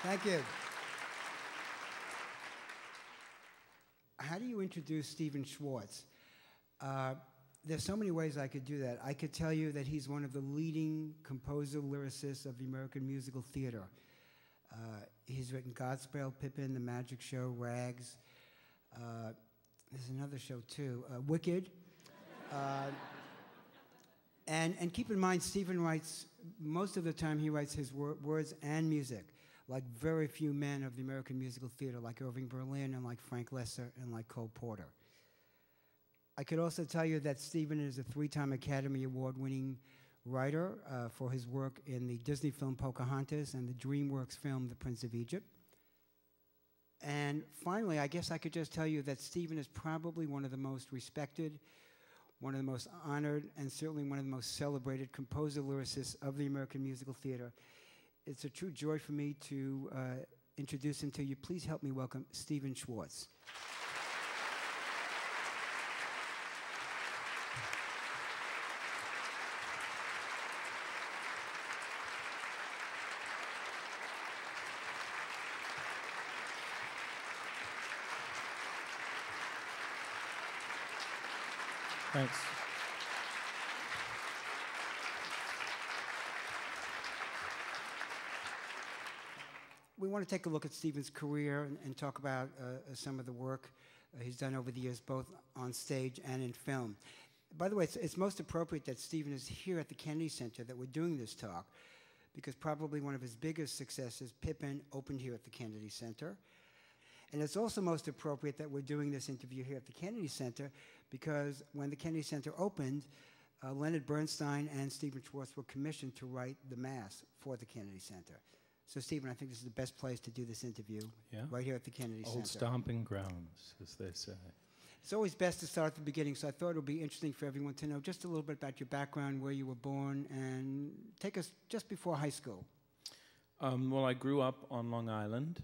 Thank you. How do you introduce Stephen Schwartz? There's so many ways I could do that. I could tell you that he's one of the leading composer lyricists of the American musical theater. He's written Godspell, Pippin, The Magic Show, Rags. There's another show too, Wicked. And keep in mind, Stephen writes, most of the time he writes his words and music, like very few men of the American musical theater, like Irving Berlin and like Frank Lesser and like Cole Porter. I could also tell you that Stephen is a 3-time Academy Award-winning writer for his work in the Disney film Pocahontas and the DreamWorks film The Prince of Egypt. And finally, I guess I could just tell you that Stephen is probably one of the most respected, one of the most honored, and certainly one of the most celebrated composer-lyricists of the American musical theater. It's a true joy for me to introduce him to you. Please help me welcome Stephen Schwartz. Thanks. We want to take a look at Stephen's career and talk about some of the work he's done over the years, both on stage and in film. By the way, it's most appropriate that Stephen is here at the Kennedy Center, that we're doing this talk, because probably one of his biggest successes, Pippin, opened here at the Kennedy Center. And it's also most appropriate that we're doing this interview here at the Kennedy Center, because when the Kennedy Center opened, Leonard Bernstein and Stephen Schwartz were commissioned to write the Mass for the Kennedy Center. So, Stephen, I think this is the best place to do this interview, right here at the Kennedy Center. Old stomping grounds, as they say. It's always best to start at the beginning, so I thought it would be interesting for everyone to know just a little bit about your background, where you were born, and take us just before high school. Well, I grew up on Long Island,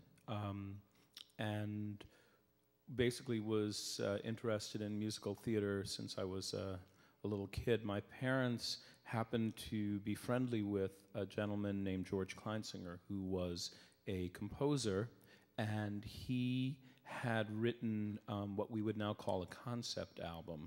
and basically was interested in musical theater since I was a little kid. My parents happened to be friendly with a gentleman named George Kleinsinger, who was a composer, and he had written what we would now call a concept album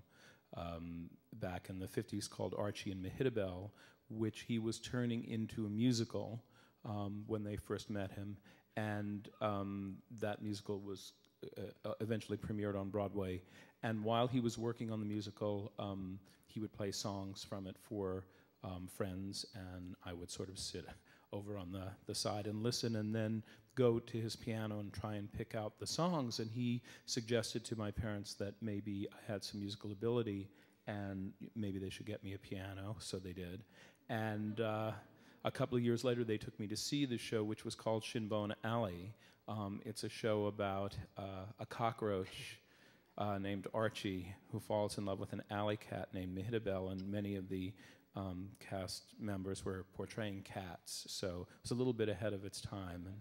back in the 50s called Archie and Mehitabel, which he was turning into a musical when they first met him. And that musical was eventually premiered on Broadway. And while he was working on the musical, he would play songs from it for friends, and I would sort of sit over on the side and listen, and then go to his piano and try and pick out the songs. And he suggested to my parents that maybe I had some musical ability and maybe they should get me a piano, so they did. And a couple of years later, they took me to see the show, which was called Shinbone Alley. It's a show about a cockroach named Archie who falls in love with an alley cat named Mehitabel, and many of the cast members were portraying cats, so it was a little bit ahead of its time and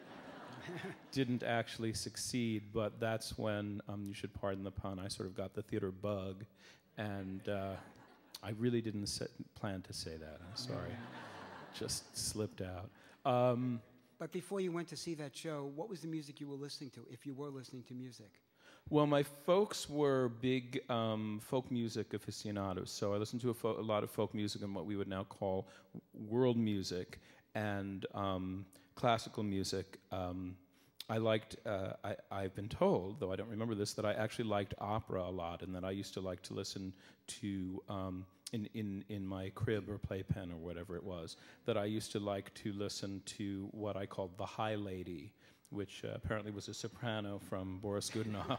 didn't actually succeed, but that's when, you should pardon the pun, I sort of got the theater bug, and I really didn't plan to say that, I'm sorry. Just slipped out. But before you went to see that show, what was the music you were listening to, if you were listening to music? Well, my folks were big folk music aficionados, so I listened to a lot of folk music and what we would now call world music and classical music. I liked, I've been told, though I don't remember this, that I actually liked opera a lot, and that I used to like to listen to, in my crib or playpen or whatever it was, that I used to like to listen to what I called the High Lady, which apparently was a soprano from Boris Godunov.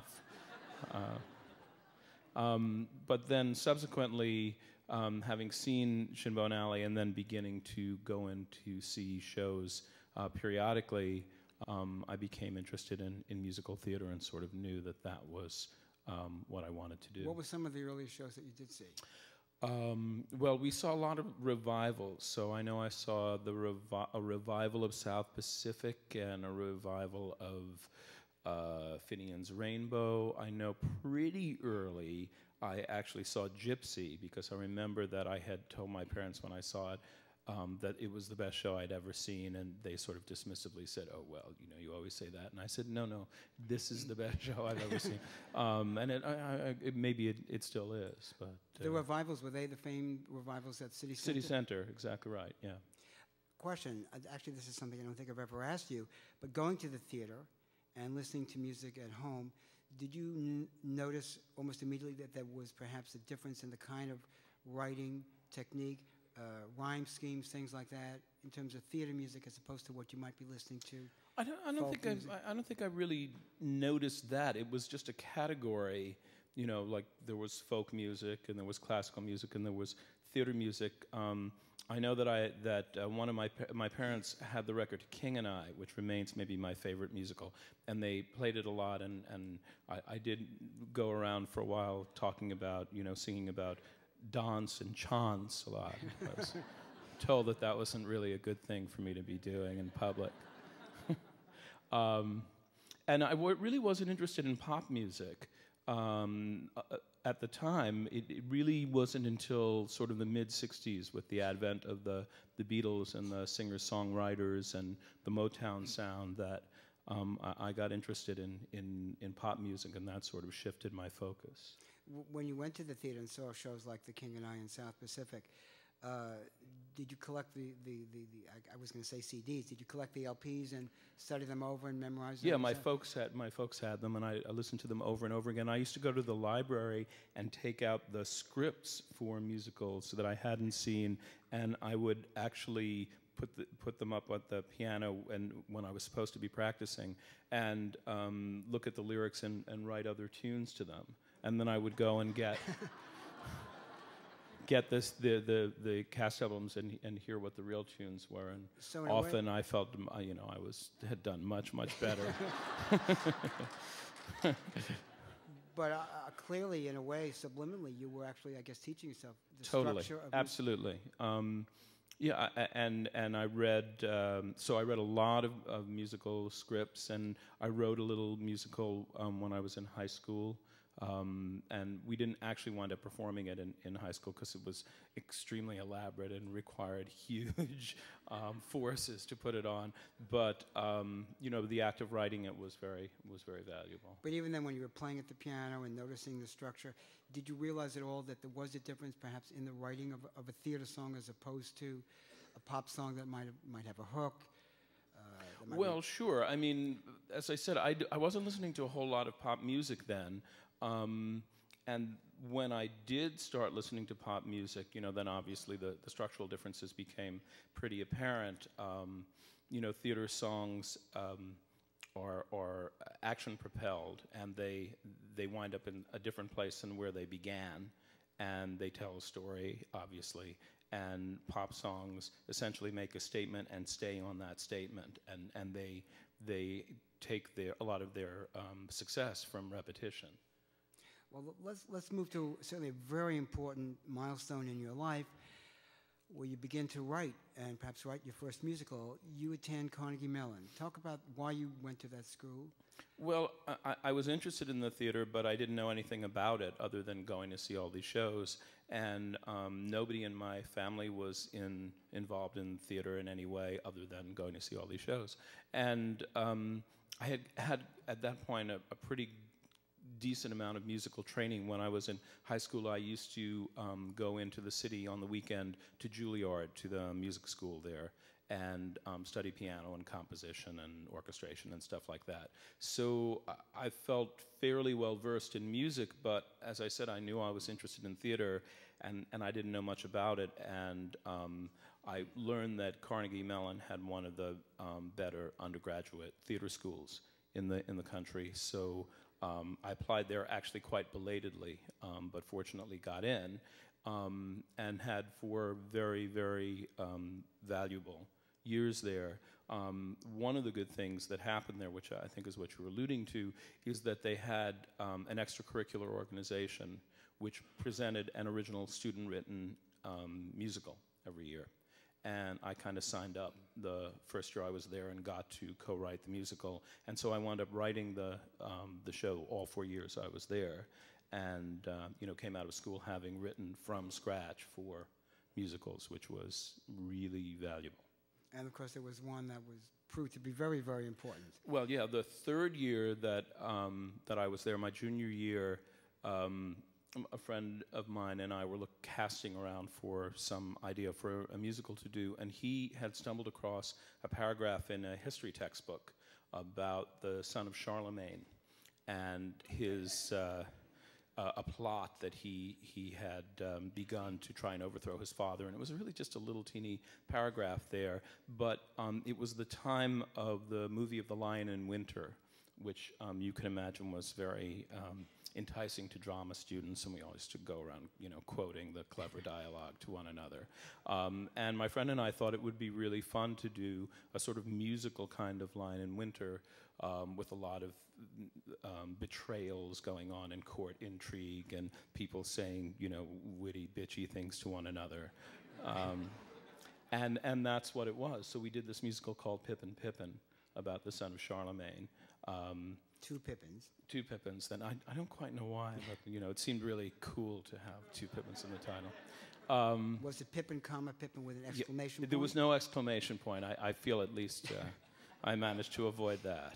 But then subsequently, having seen Shinbone Alley and then beginning to go in to see shows periodically, I became interested in musical theater and sort of knew that that was what I wanted to do. What were some of the earliest shows that you did see? Well, we saw a lot of revivals. So I know I saw a revival of South Pacific and a revival of Finian's Rainbow. I know pretty early I actually saw Gypsy, because I remember that I had told my parents when I saw it, that it was the best show I'd ever seen, and they sort of dismissively said, "Oh well, you know, you always say that." And I said, "No, this is the best show I've ever seen." And maybe it still is, but the revivals, were they the famed revivals at City Center? City Center, exactly right. Yeah. Question. Actually, this is something I don't think I've ever asked you, but going to the theater and listening to music at home, did you notice almost immediately that there was perhaps a difference in the kind of writing technique, rhyme schemes, things like that, in terms of theater music as opposed to what you might be listening to? I don't think I really noticed that. It was just a category, you know, like there was folk music and there was classical music and there was theater music. I know that one of my parents had the record King and I, which remains maybe my favorite musical, and they played it a lot, and I did go around for a while talking about, you know, singing about dance and chants a lot. I was told that wasn't really a good thing for me to be doing in public. And I really wasn't interested in pop music. At the time, it really wasn't until sort of the mid-'60s with the advent of the Beatles and the singer-songwriters and the Motown sound that I got interested in pop music, and that sort of shifted my focus. When you went to the theater and saw shows like The King and I in South Pacific, did you collect I was going to say CDs, did you collect the LPs and study them over and memorize them? Yeah, my folks had them, and I listened to them over and over again. I used to go to the library and take out the scripts for musicals that I hadn't seen, and I would actually put them up at the piano and when I was supposed to be practicing, and look at the lyrics and write other tunes to them. And then I would go and get the cast albums and hear what the real tunes were. And so often I felt, you know, had done much better. But clearly, in a way, subliminally, you were actually, I guess, teaching yourself the totally, structure of absolutely. Yeah, and I read. So I read a lot of musical scripts, and I wrote a little musical when I was in high school. And we didn't actually wind up performing it in high school because it was extremely elaborate and required huge forces to put it on. But you know, the act of writing it was very valuable. But even then, when you were playing at the piano and noticing the structure, did you realize at all that there was a difference, perhaps, in the writing of a theater song as opposed to a pop song that might have a hook? Well, sure. I mean, as I said, I wasn't listening to a whole lot of pop music then. And when I did start listening to pop music, you know, then obviously the structural differences became pretty apparent. You know, theater songs are action propelled, and they wind up in a different place than where they began, and they tell a story, obviously. And pop songs essentially make a statement and stay on that statement, and they take a lot of their success from repetition. Well, let's move to certainly a very important milestone in your life, where you begin to write, and perhaps write your first musical. You attend Carnegie Mellon. Talk about why you went to that school. Well, I was interested in the theater, but I didn't know anything about it other than going to see all these shows. And nobody in my family was involved in theater in any way other than going to see all these shows. And I had at that point a pretty decent amount of musical training. When I was in high school, I used to go into the city on the weekend to Juilliard, to the music school there, and study piano and composition and orchestration and stuff like that. So I felt fairly well versed in music, but as I said, I knew I was interested in theater, and I didn't know much about it. And I learned that Carnegie Mellon had one of the better undergraduate theater schools in the country. So I applied there actually quite belatedly, but fortunately got in, and had 4 very valuable years there. One of the good things that happened there, which I think is what you were alluding to, is that they had an extracurricular organization which presented an original student-written musical every year. And I kind of signed up the first year I was there and got to co-write the musical. And so I wound up writing the show all 4 years I was there, and you know, came out of school having written from scratch for musicals, which was really valuable. And of course, there was one that was proved to be very, very important. Well, yeah, the third year that that I was there, my junior year, a friend of mine and I were casting around for some idea for a musical to do, and he had stumbled across a paragraph in a history textbook about the son of Charlemagne and his a plot that he had begun to try and overthrow his father, and it was really just a little teeny paragraph there, but it was the time of the movie of The Lion in Winter, which you can imagine was very enticing to drama students, and we always used to go around, quoting the clever dialogue to one another. And my friend and I thought it would be really fun to do a sort of musical kind of Lion in Winter with a lot of betrayals going on in court intrigue and people saying, witty, bitchy things to one another. And that's what it was. So we did this musical called Pippin, Pippin, about the son of Charlemagne. Two Pippins. Two Pippins. Then I don't quite know why, but it seemed really cool to have two Pippins in the title. Was it Pippin, comma, Pippin with an exclamation point? There was no exclamation point. I feel at least I managed to avoid that.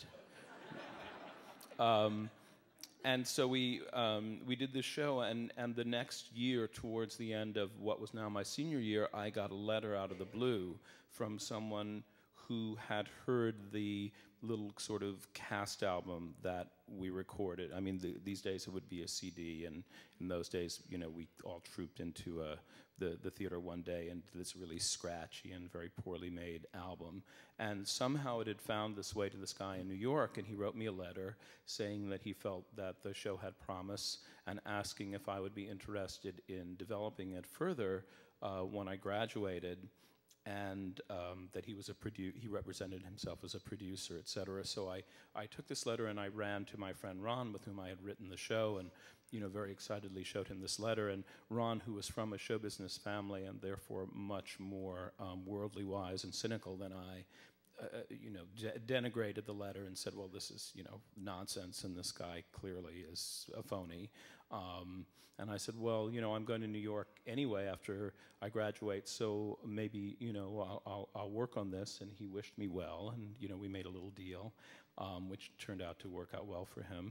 And so we did this show, and the next year, towards the end of what was now my senior year, I got a letter out of the blue from someone who had heard the little sort of cast album that we recorded. I mean, these days it would be a CD, and in those days, we all trooped into the theater one day and did this really scratchy and very poorly made album. And somehow it had found this way to this guy in New York, and he wrote me a letter saying that he felt that the show had promise and asking if I would be interested in developing it further when I graduated. And that he was he represented himself as a producer, et cetera. So I took this letter and I ran to my friend Ron, with whom I had written the show, and very excitedly showed him this letter. And Ron, who was from a show business family and therefore much more worldly wise and cynical than I, denigrated the letter and said, well, this is, nonsense, and this guy clearly is a phony. And I said, well, I'm going to New York anyway after I graduate, so maybe, I'll work on this. And he wished me well, and, we made a little deal, which turned out to work out well for him.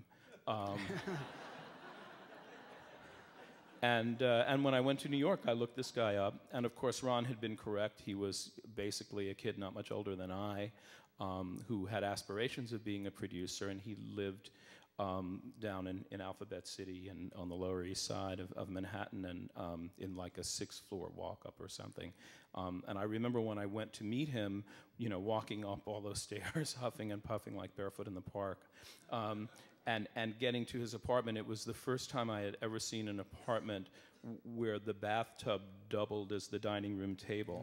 And when I went to New York, I looked this guy up, and of course Ron had been correct. He was basically a kid not much older than I, who had aspirations of being a producer, and he lived down in Alphabet City and on the Lower East Side of Manhattan, and in like a 6th-floor walk-up or something. And I remember when I went to meet him, walking up all those stairs, huffing and puffing like barefoot in the park. And getting to his apartment, it was the first time I had ever seen an apartment where the bathtub doubled as the dining room table.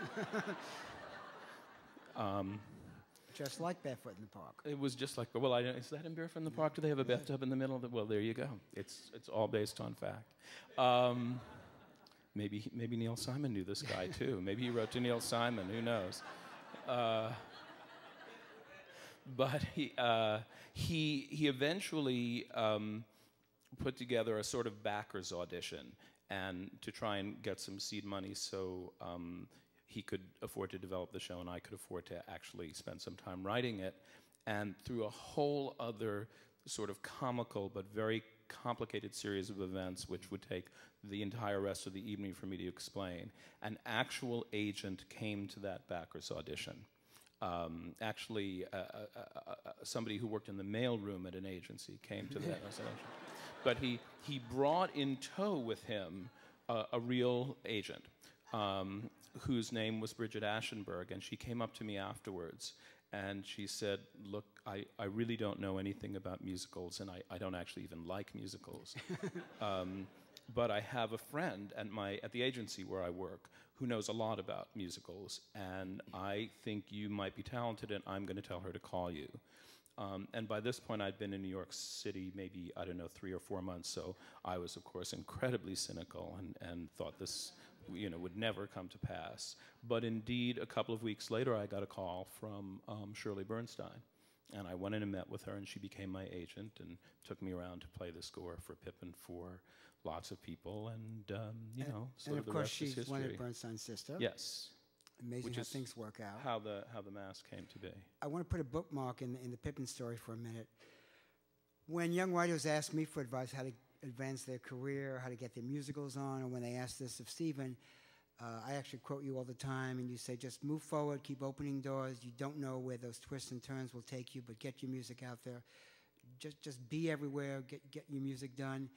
Just like Barefoot in the Park. It was just like, well, is that in Barefoot in the Park? Do they have a bathtub in the middle of it? Well, there you go. It's all based on fact. Maybe Neil Simon knew this guy too. Maybe he wrote to Neil Simon. Who knows? But he eventually put together a sort of backers audition, and to try and get some seed money so he could afford to develop the show and I could afford to actually spend some time writing it. And through a whole other sort of comical but very complicated series of events, which would take the entire rest of the evening for me to explain, an actual agent came to that backers audition. Actually, somebody who worked in the mailroom at an agency came to that audition. But he brought in tow with him a real agent, whose name was Bridget Aschenberg, and she came up to me afterwards and she said, look, I really don't know anything about musicals, and I don't actually even like musicals. But I have a friend at the agency where I work who knows a lot about musicals, and I think you might be talented, and I'm going to tell her to call you. And by this point, I'd been in New York City maybe, 3 or 4 months, so I was, of course, incredibly cynical and thought this would never come to pass. But indeed, a couple of weeks later, I got a call from Shirley Bernstein, And I went in and met with her, and she became my agent and took me around to play the score for Pippin for lots of people, and you know, sort of the course rest is she's history. Leonard Bernstein's sister. Yes. Amazing Which how is things work out. How the mass came to be. I want to put a bookmark in the Pippin story for a minute. When young writers ask me for advice how to advance their career, how to get their musicals on, or when they ask this of Stephen, I actually quote you all the time, and you say, just move forward, keep opening doors. You don't know where those twists and turns will take you, but get your music out there. Just be everywhere, get your music done.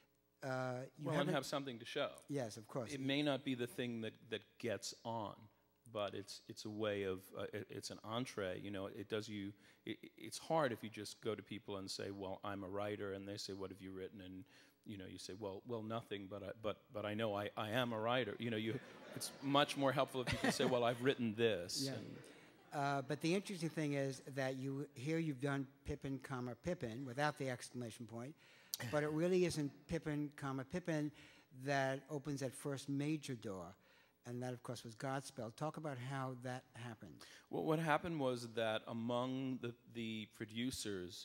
And have something to show. Yes, of course. It may not be the thing that gets on, but it's a way of, it's an entree, you know, it does you, it's hard if you just go to people and say, well, I'm a writer, and they say, what have you written? And, you know, you say, well, nothing, but I know I am a writer. You know, it's much more helpful if you can say, well, I've written this. Yeah. But the interesting thing is that you've done Pippin, Pippin, without the exclamation point, but it really isn't Pippin, Pippin that opens that first major door. And that, of course, was Godspell. Talk about how that happened. Well, what happened was that among the producers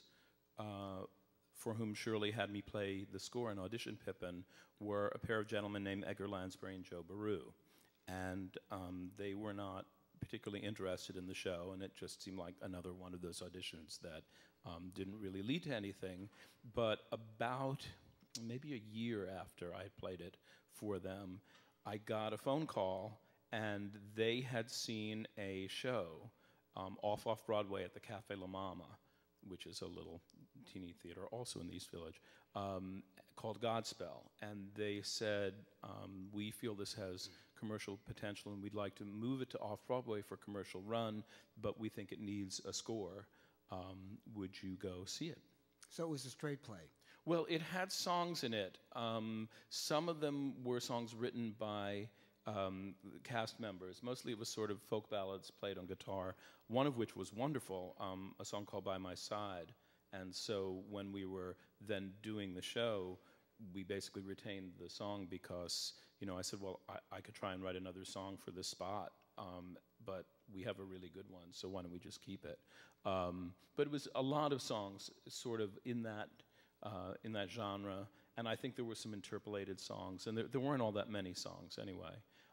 for whom Shirley had me play the score and audition Pippin were a pair of gentlemen named Edgar Lansbury and Joe Baru. And they were not particularly interested in the show, and it just seemed like another one of those auditions that didn't really lead to anything. But about maybe a year after I played it for them, I got a phone call, and they had seen a show off Broadway at the Cafe La Mama, which is a little teeny theater also in the East Village, called Godspell. And they said, we feel this has commercial potential, and we'd like to move it to off-Broadway for commercial run, but we think it needs a score. Would you go see it? So it was a straight play. Well, it had songs in it. Some of them were songs written by cast members. Mostly it was sort of folk ballads played on guitar, one of which was wonderful, a song called By My Side. And so when we were then doing the show, we basically retained the song because, you know, I said, well, I could try and write another song for this spot, but we have a really good one, so why don't we just keep it? But it was a lot of songs sort of in that genre, and I think there were some interpolated songs, and there weren't all that many songs anyway.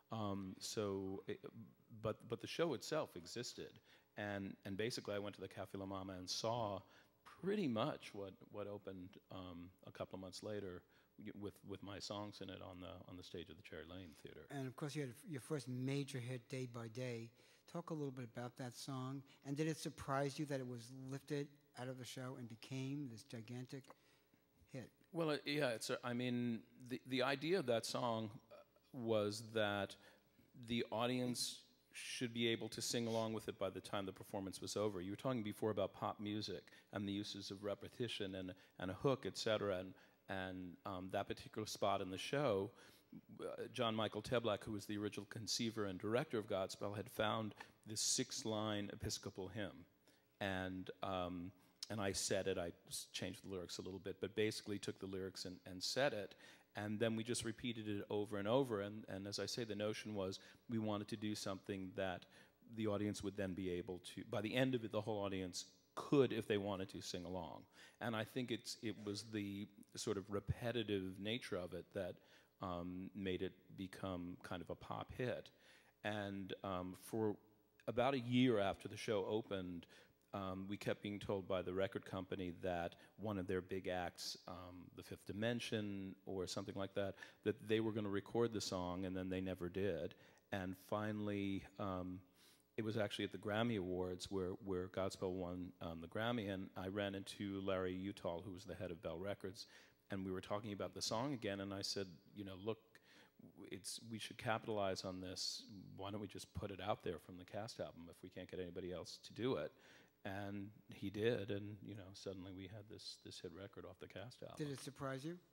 But the show itself existed, and basically I went to the Cafe La Mama and saw pretty much what opened a couple of months later with my songs in it on the stage of the Cherry Lane Theater. And of course you had your first major hit, Day by Day. Talk a little bit about that song, and did it surprise you that it was lifted out of the show and became this gigantic hit? Well, yeah, I mean, the idea of that song was that the audience should be able to sing along with it by the time the performance was over. You were talking before about pop music and the uses of repetition and a hook, etc. And that particular spot in the show, John Michael Teblak, who was the original conceiver and director of Godspell, had found this 6-line Episcopal hymn. And I said it, I changed the lyrics a little bit, but basically took the lyrics and said it. And then we just repeated it over and over. And as I say, the notion was we wanted to do something that the audience would then be able to, by the end of it, the whole audience could, if they wanted to, sing along. And I think it was the sort of repetitive nature of it that made it become kind of a pop hit. And for about a year after the show opened, we kept being told by the record company that one of their big acts, The Fifth Dimension or something like that, that they were going to record the song, and then they never did. And finally, it was actually at the Grammy Awards where Godspell won the Grammy, and I ran into Larry Utall, who was the head of Bell Records, and we were talking about the song again, and I said, you know, look, we should capitalize on this. Why don't we just put it out there from the cast album if we can't get anybody else to do it? And he did, and you know, suddenly we had this hit record off the cast album. Did it surprise you?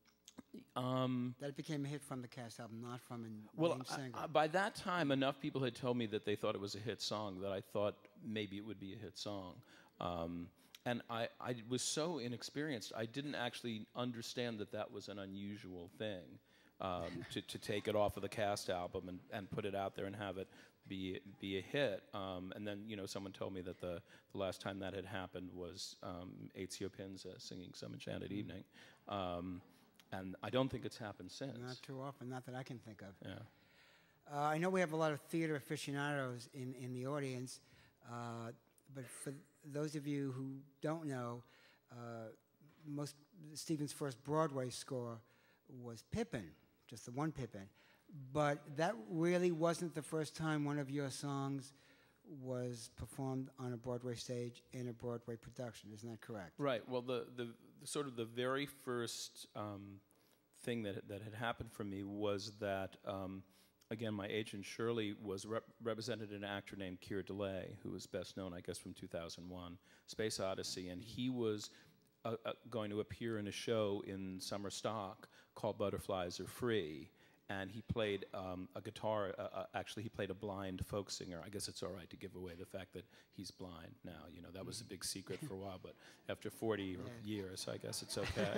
That it became a hit from the cast album, not from a named singer. By that time, enough people had told me that they thought it was a hit song that I thought maybe it would be a hit song. And I was so inexperienced, I didn't actually understand that was an unusual thing. To take it off of the cast album and put it out there and have it be a hit. And then, you know, someone told me that the last time that had happened was Ezio Pinza singing Some Enchanted Evening. And I don't think it's happened since. Not too often, not that I can think of. Yeah. I know we have a lot of theater aficionados in the audience, but for those of you who don't know, Stephen's first Broadway score was Pippin, just the one Pippin. But that really wasn't the first time one of your songs was performed on a Broadway stage in a Broadway production. Isn't that correct? Right. Well, the sort of the very first thing that had happened for me was that, again, my agent Shirley was represented an actor named Keir Delay, who was best known, I guess, from 2001, Space Odyssey, and he was going to appear in a show in summer stock called Butterflies Are Free. And he played a guitar, actually he played a blind folk singer. I guess it's all right to give away the fact that he's blind now. You know, that was a big secret for a while, but after 40 years, I guess it's okay.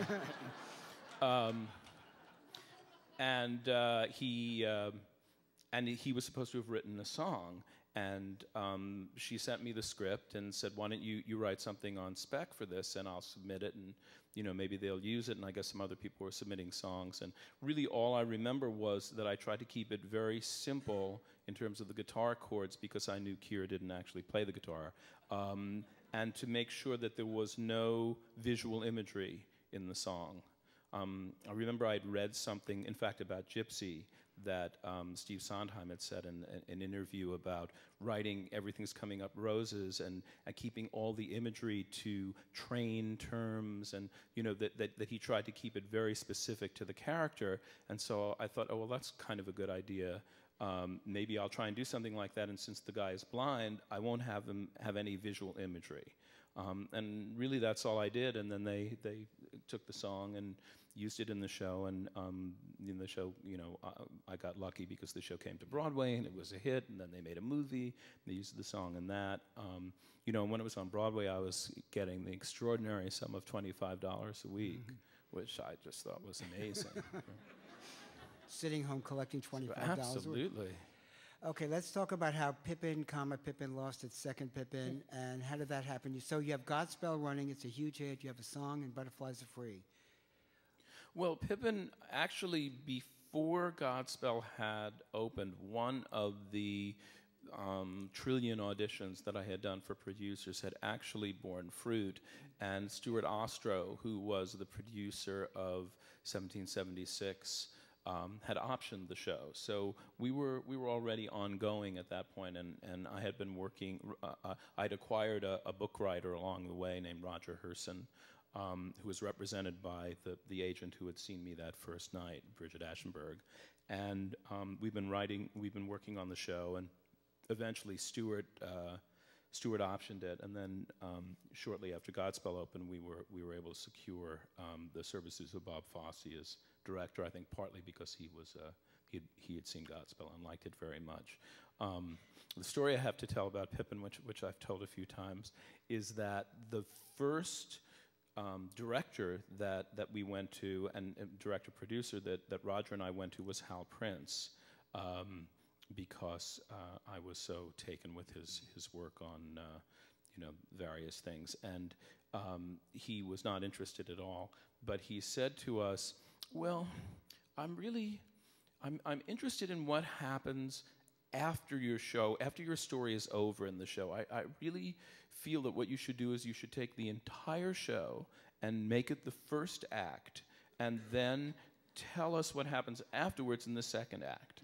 And he was supposed to have written a song. And she sent me the script and said, why don't you write something on spec for this, and I'll submit it, and you know, maybe they'll use it. And I guess some other people were submitting songs. And really all I remember was that I tried to keep it very simple in terms of the guitar chords, because I knew Keir didn't actually play the guitar, and to make sure that there was no visual imagery in the song. I remember I'd read something, in fact, about Gypsy, that Steve Sondheim had said in an interview about writing Everything's Coming Up Roses and keeping all the imagery to train terms, and you know, that he tried to keep it very specific to the character. And so I thought, oh, well, that's kind of a good idea. Maybe I'll try and do something like that, and since the guy is blind, I won't have him have any visual imagery. And really that's all I did, and then they took the song and used it in the show, and in the show, you know, I got lucky because the show came to Broadway and it was a hit, and then they made a movie, they used the song in that. You know, when it was on Broadway, I was getting the extraordinary sum of $25 a week, which I just thought was amazing. Sitting home collecting $25 Absolutely. a week. Okay, let's talk about how Pippin, Pippin lost its second Pippin, and how did that happen? So you have Godspell running, it's a huge hit, you have a song, and Butterflies Are Free. Well, Pippin, actually, before Godspell had opened, one of the trillion auditions that I had done for producers had actually borne fruit, and Stuart Ostrow, who was the producer of 1776, had optioned the show. So we were already ongoing at that point, and I had been working, I'd acquired a book writer along the way named Roger Herson, who was represented by the agent who had seen me that first night, Bridget Aschenberg. And we've been working on the show, and eventually Stuart optioned it, and then shortly after Godspell opened, we were able to secure the services of Bob Fosse as director, I think partly because he had seen Godspell and liked it very much. The story I have to tell about Pippin, which I've told a few times, is that the first director that we went to, and director-producer that Roger and I went to, was Hal Prince, because I was so taken with his work on you know, various things, and he was not interested at all. But he said to us, "Well, I'm interested in what happens after your show, after your story is over in the show. I really feel that what you should do is you should take the entire show and make it the first act, and then tell us what happens afterwards in the second act."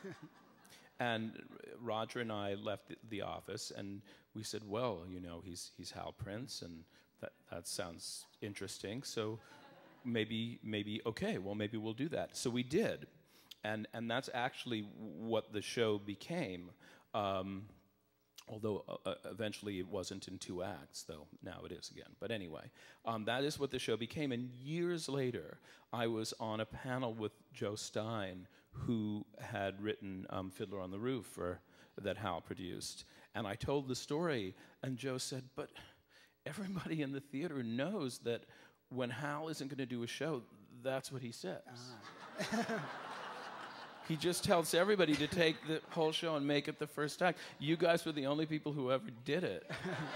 And Roger and I left the office, and we said, well, you know, he's Hal Prince, and that sounds interesting, so maybe we'll do that. So we did. And that's actually what the show became, although eventually it wasn't in 2 acts, though now it is again. But anyway, that is what the show became. And years later, I was on a panel with Joe Stein, who had written Fiddler on the Roof, that Hal produced. And I told the story, and Joe said, but everybody in the theater knows that when Hal isn't going to do a show, that's what he says. He just tells everybody to take the whole show and make it the first act. You guys were the only people who ever did it.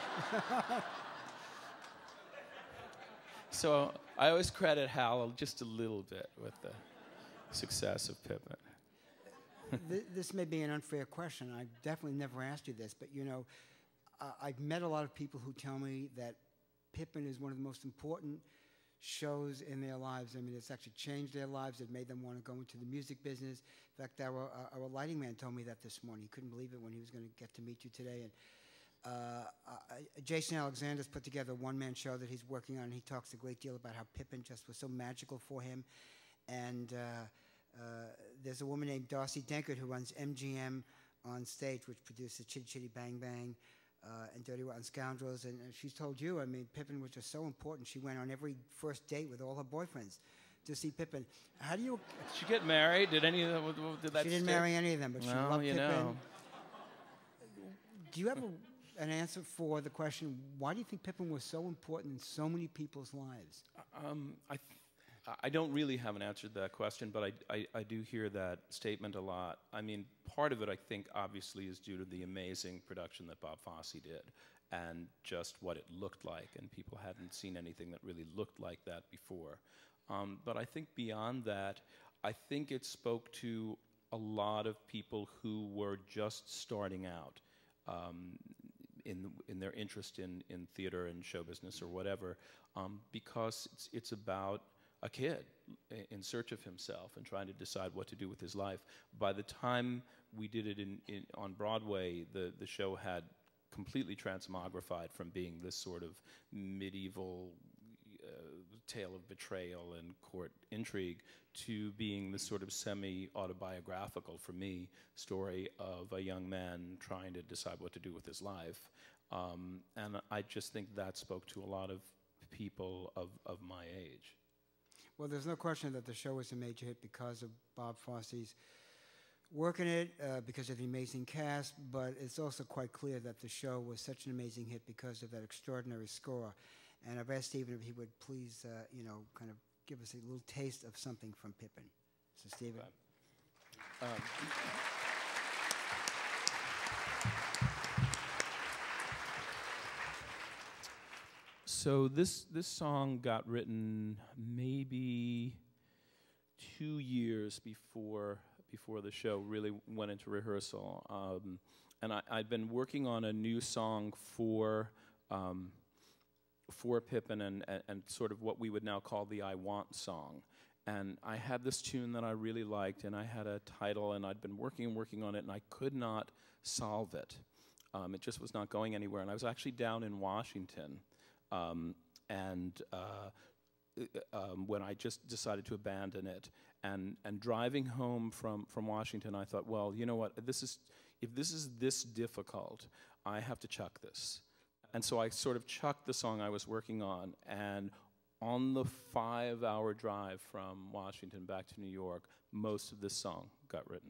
So I always credit Hal just a little bit with the success of Pippin. This may be an unfair question. I've definitely never asked you this, but you know, I've met a lot of people who tell me that Pippin is one of the most important shows in their lives. I mean, it's actually changed their lives. It made them want to go into the music business. In fact, our lighting man told me that this morning. He couldn't believe it when he was going to get to meet you today. And Jason Alexander's put together a one-man show that he's working on. And he talks a great deal about how Pippin just was so magical for him. And there's a woman named Darcy Denkert who runs MGM on Stage, which produces Chitty Chitty Bang Bang and Dirty Rotten Scoundrels. And she's told you, I mean, Pippin was just so important. She went on every first date with all her boyfriends to see Pippin. How do you... Did she get married? Did any of them... Did that she didn't marry any of them, but she loved Pippin. Know. Do you have an answer for the question, why do you think Pippin was so important in so many people's lives? I don't really have an answer to that question, but I do hear that statement a lot. I mean, part of it, I think, obviously, is due to the amazing production that Bob Fosse did and just what it looked like, and people hadn't seen anything that really looked like that before. But I think beyond that, I think it spoke to a lot of people who were just starting out in their interest in theater and show business or whatever, because it's about a kid in search of himself and trying to decide what to do with his life. By the time we did it on Broadway, the show had completely transmogrified from being this sort of medieval tale of betrayal and court intrigue to being this sort of semi-autobiographical, for me, story of a young man trying to decide what to do with his life. And I just think that spoke to a lot of people of my age. Well, there's no question that the show was a major hit because of Bob Fosse's work in it, because of the amazing cast, but it's also quite clear that the show was such an amazing hit because of that extraordinary score. And I've asked Stephen if he would please, kind of give us a little taste of something from Pippin. So, Stephen. So this song got written maybe 2 years before the show really went into rehearsal, and I'd been working on a new song for Pippin and sort of what we would now call the I Want song. And I had this tune that I really liked, and I had a title, and I'd been working on it, and I could not solve it. It just was not going anywhere. And I was actually down in Washington, when I just decided to abandon it. And driving home from Washington, I thought, well, you know what, if this is this difficult, I have to chuck this. And so I sort of chucked the song I was working on, and on the 5-hour drive from Washington back to New York, most of this song got written.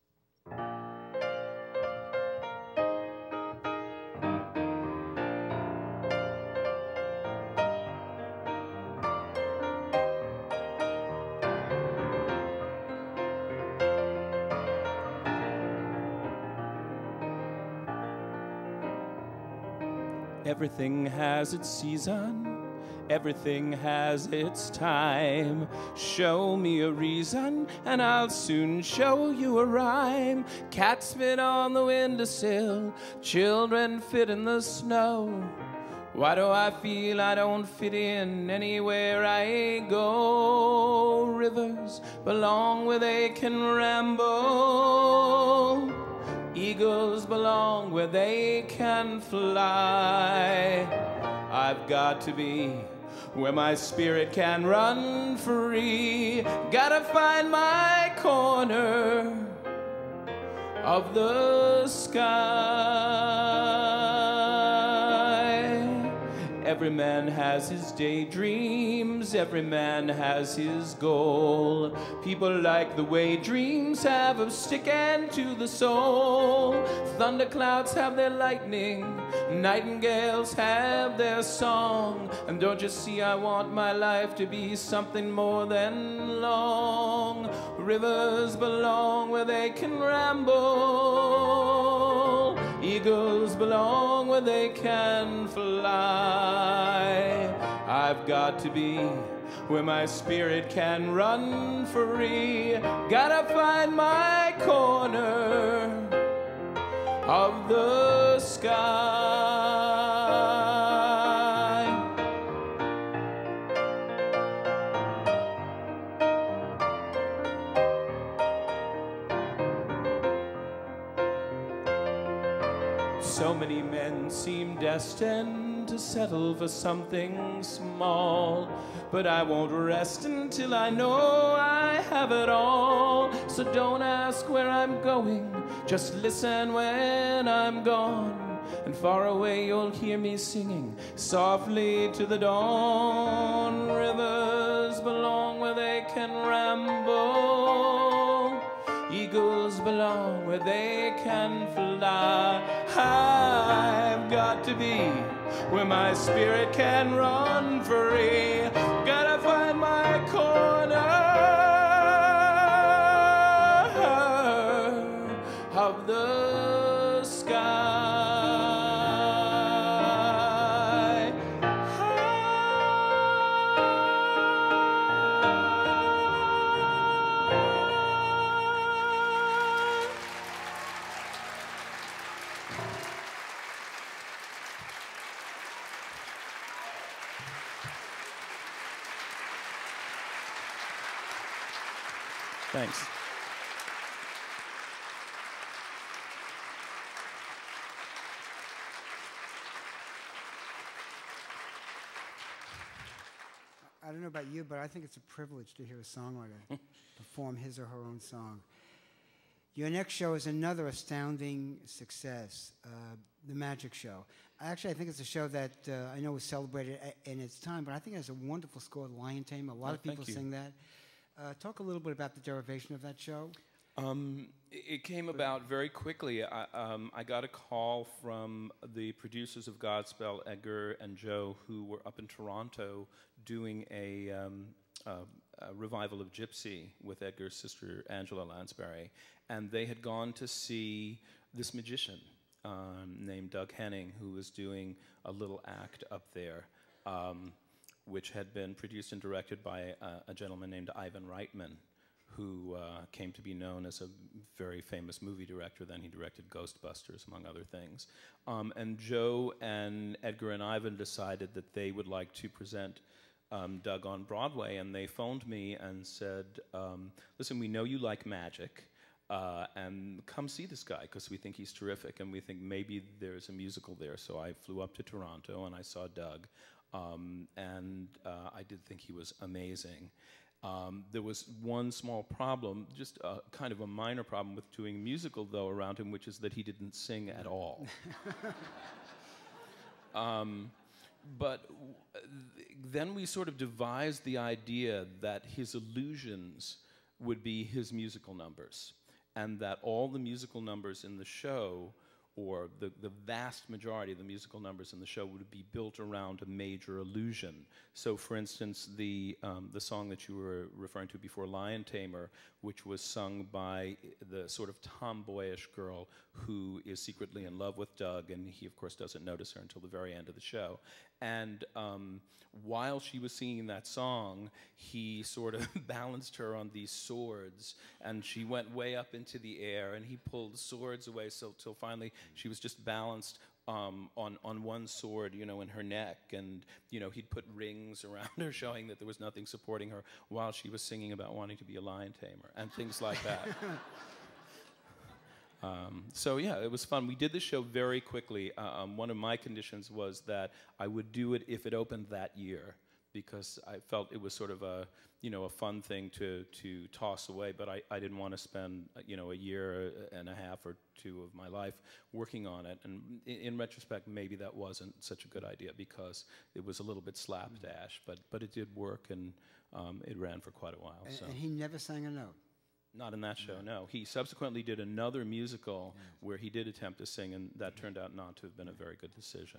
Everything has its season, everything has its time. Show me a reason, and I'll soon show you a rhyme. Cats fit on the windowsill, children fit in the snow. Why do I feel I don't fit in anywhere I go? Rivers belong where they can ramble. Eagles belong where they can fly. I've got to be where my spirit can run free. Gotta find my corner of the sky. Every man has his daydreams, every man has his goal. People like the way dreams have of sticking to the soul. Thunderclouds have their lightning, nightingales have their song. And don't you see, I want my life to be something more than long. Rivers belong where they can ramble. Eagles belong where they can fly. I've got to be where my spirit can run free. Gotta find my corner of the sky. So many men seem destined to settle for something small, but I won't rest until I know I have it all. So don't ask where I'm going, just listen when I'm gone. And far away you'll hear me singing softly to the dawn. Rivers belong where they can ramble. Eagles belong where they can fly. I've got to be where my spirit can run free. Gotta find my corner of the sky. Thanks. I don't know about you, but I think it's a privilege to hear a songwriter perform his or her own song. Your next show is another astounding success, The Magic Show. Actually, I think it's a show that I know was celebrated in its time, but I think it has a wonderful score, The Lion Tamer. A lot of people sing that. Talk a little bit about the derivation of that show. It came about very quickly. I got a call from the producers of Godspell, Edgar and Joe, who were up in Toronto doing a revival of Gypsy with Edgar's sister, Angela Lansbury. And they had gone to see this magician named Doug Henning, who was doing a little act up there, which had been produced and directed by a gentleman named Ivan Reitman, who came to be known as a very famous movie director. Then he directed Ghostbusters, among other things. And Joe and Edgar and Ivan decided that they would like to present Doug on Broadway, and they phoned me and said, listen, we know you like magic, and come see this guy, because we think he's terrific, and we think maybe there's a musical there. So I flew up to Toronto, and I saw Doug. And I did think he was amazing. There was one small problem, just kind of a minor problem with doing a musical, though, around him, which is that he didn't sing at all. But then we sort of devised the idea that his illusions would be his musical numbers, and that all the musical numbers in the show, or the vast majority of the musical numbers in the show, would be built around a major illusion. So, for instance, the song that you were referring to before, Lion Tamer, which was sung by the sort of tomboyish girl who is secretly in love with Doug, and he, of course, doesn't notice her until the very end of the show. And while she was singing that song, he sort of balanced her on these swords, and she went way up into the air, and he pulled the swords away till finally she was just balanced on one sword, you know, in her neck, and, you know, he'd put rings around her showing that there was nothing supporting her while she was singing about wanting to be a lion tamer and things like that. So yeah, it was fun. We did the show very quickly. One of my conditions was that I would do it if it opened that year, because I felt it was sort of a fun thing to toss away, but I didn't want to spend a year and a half or two of my life working on it. And in retrospect, maybe that wasn't such a good idea because it was a little bit slapdash, but it did work, and it ran for quite a while. And he never sang a note? Not in that show, no. He subsequently did another musical where he did attempt to sing, and that turned out not to have been a very good decision.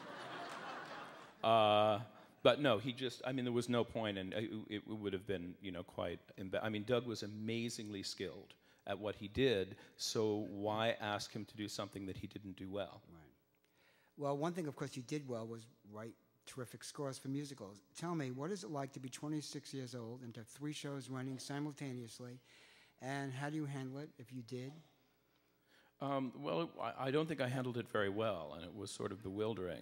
But no, there was no point, and it would have been, quite, Doug was amazingly skilled at what he did, so why ask him to do something that he didn't do well? Right. Well, one thing, of course, you did well was write terrific scores for musicals. Tell me, what is it like to be 26 years old and to have 3 shows running simultaneously, and how do you handle it, if you did? Well, I don't think I handled it very well, and it was sort of bewildering.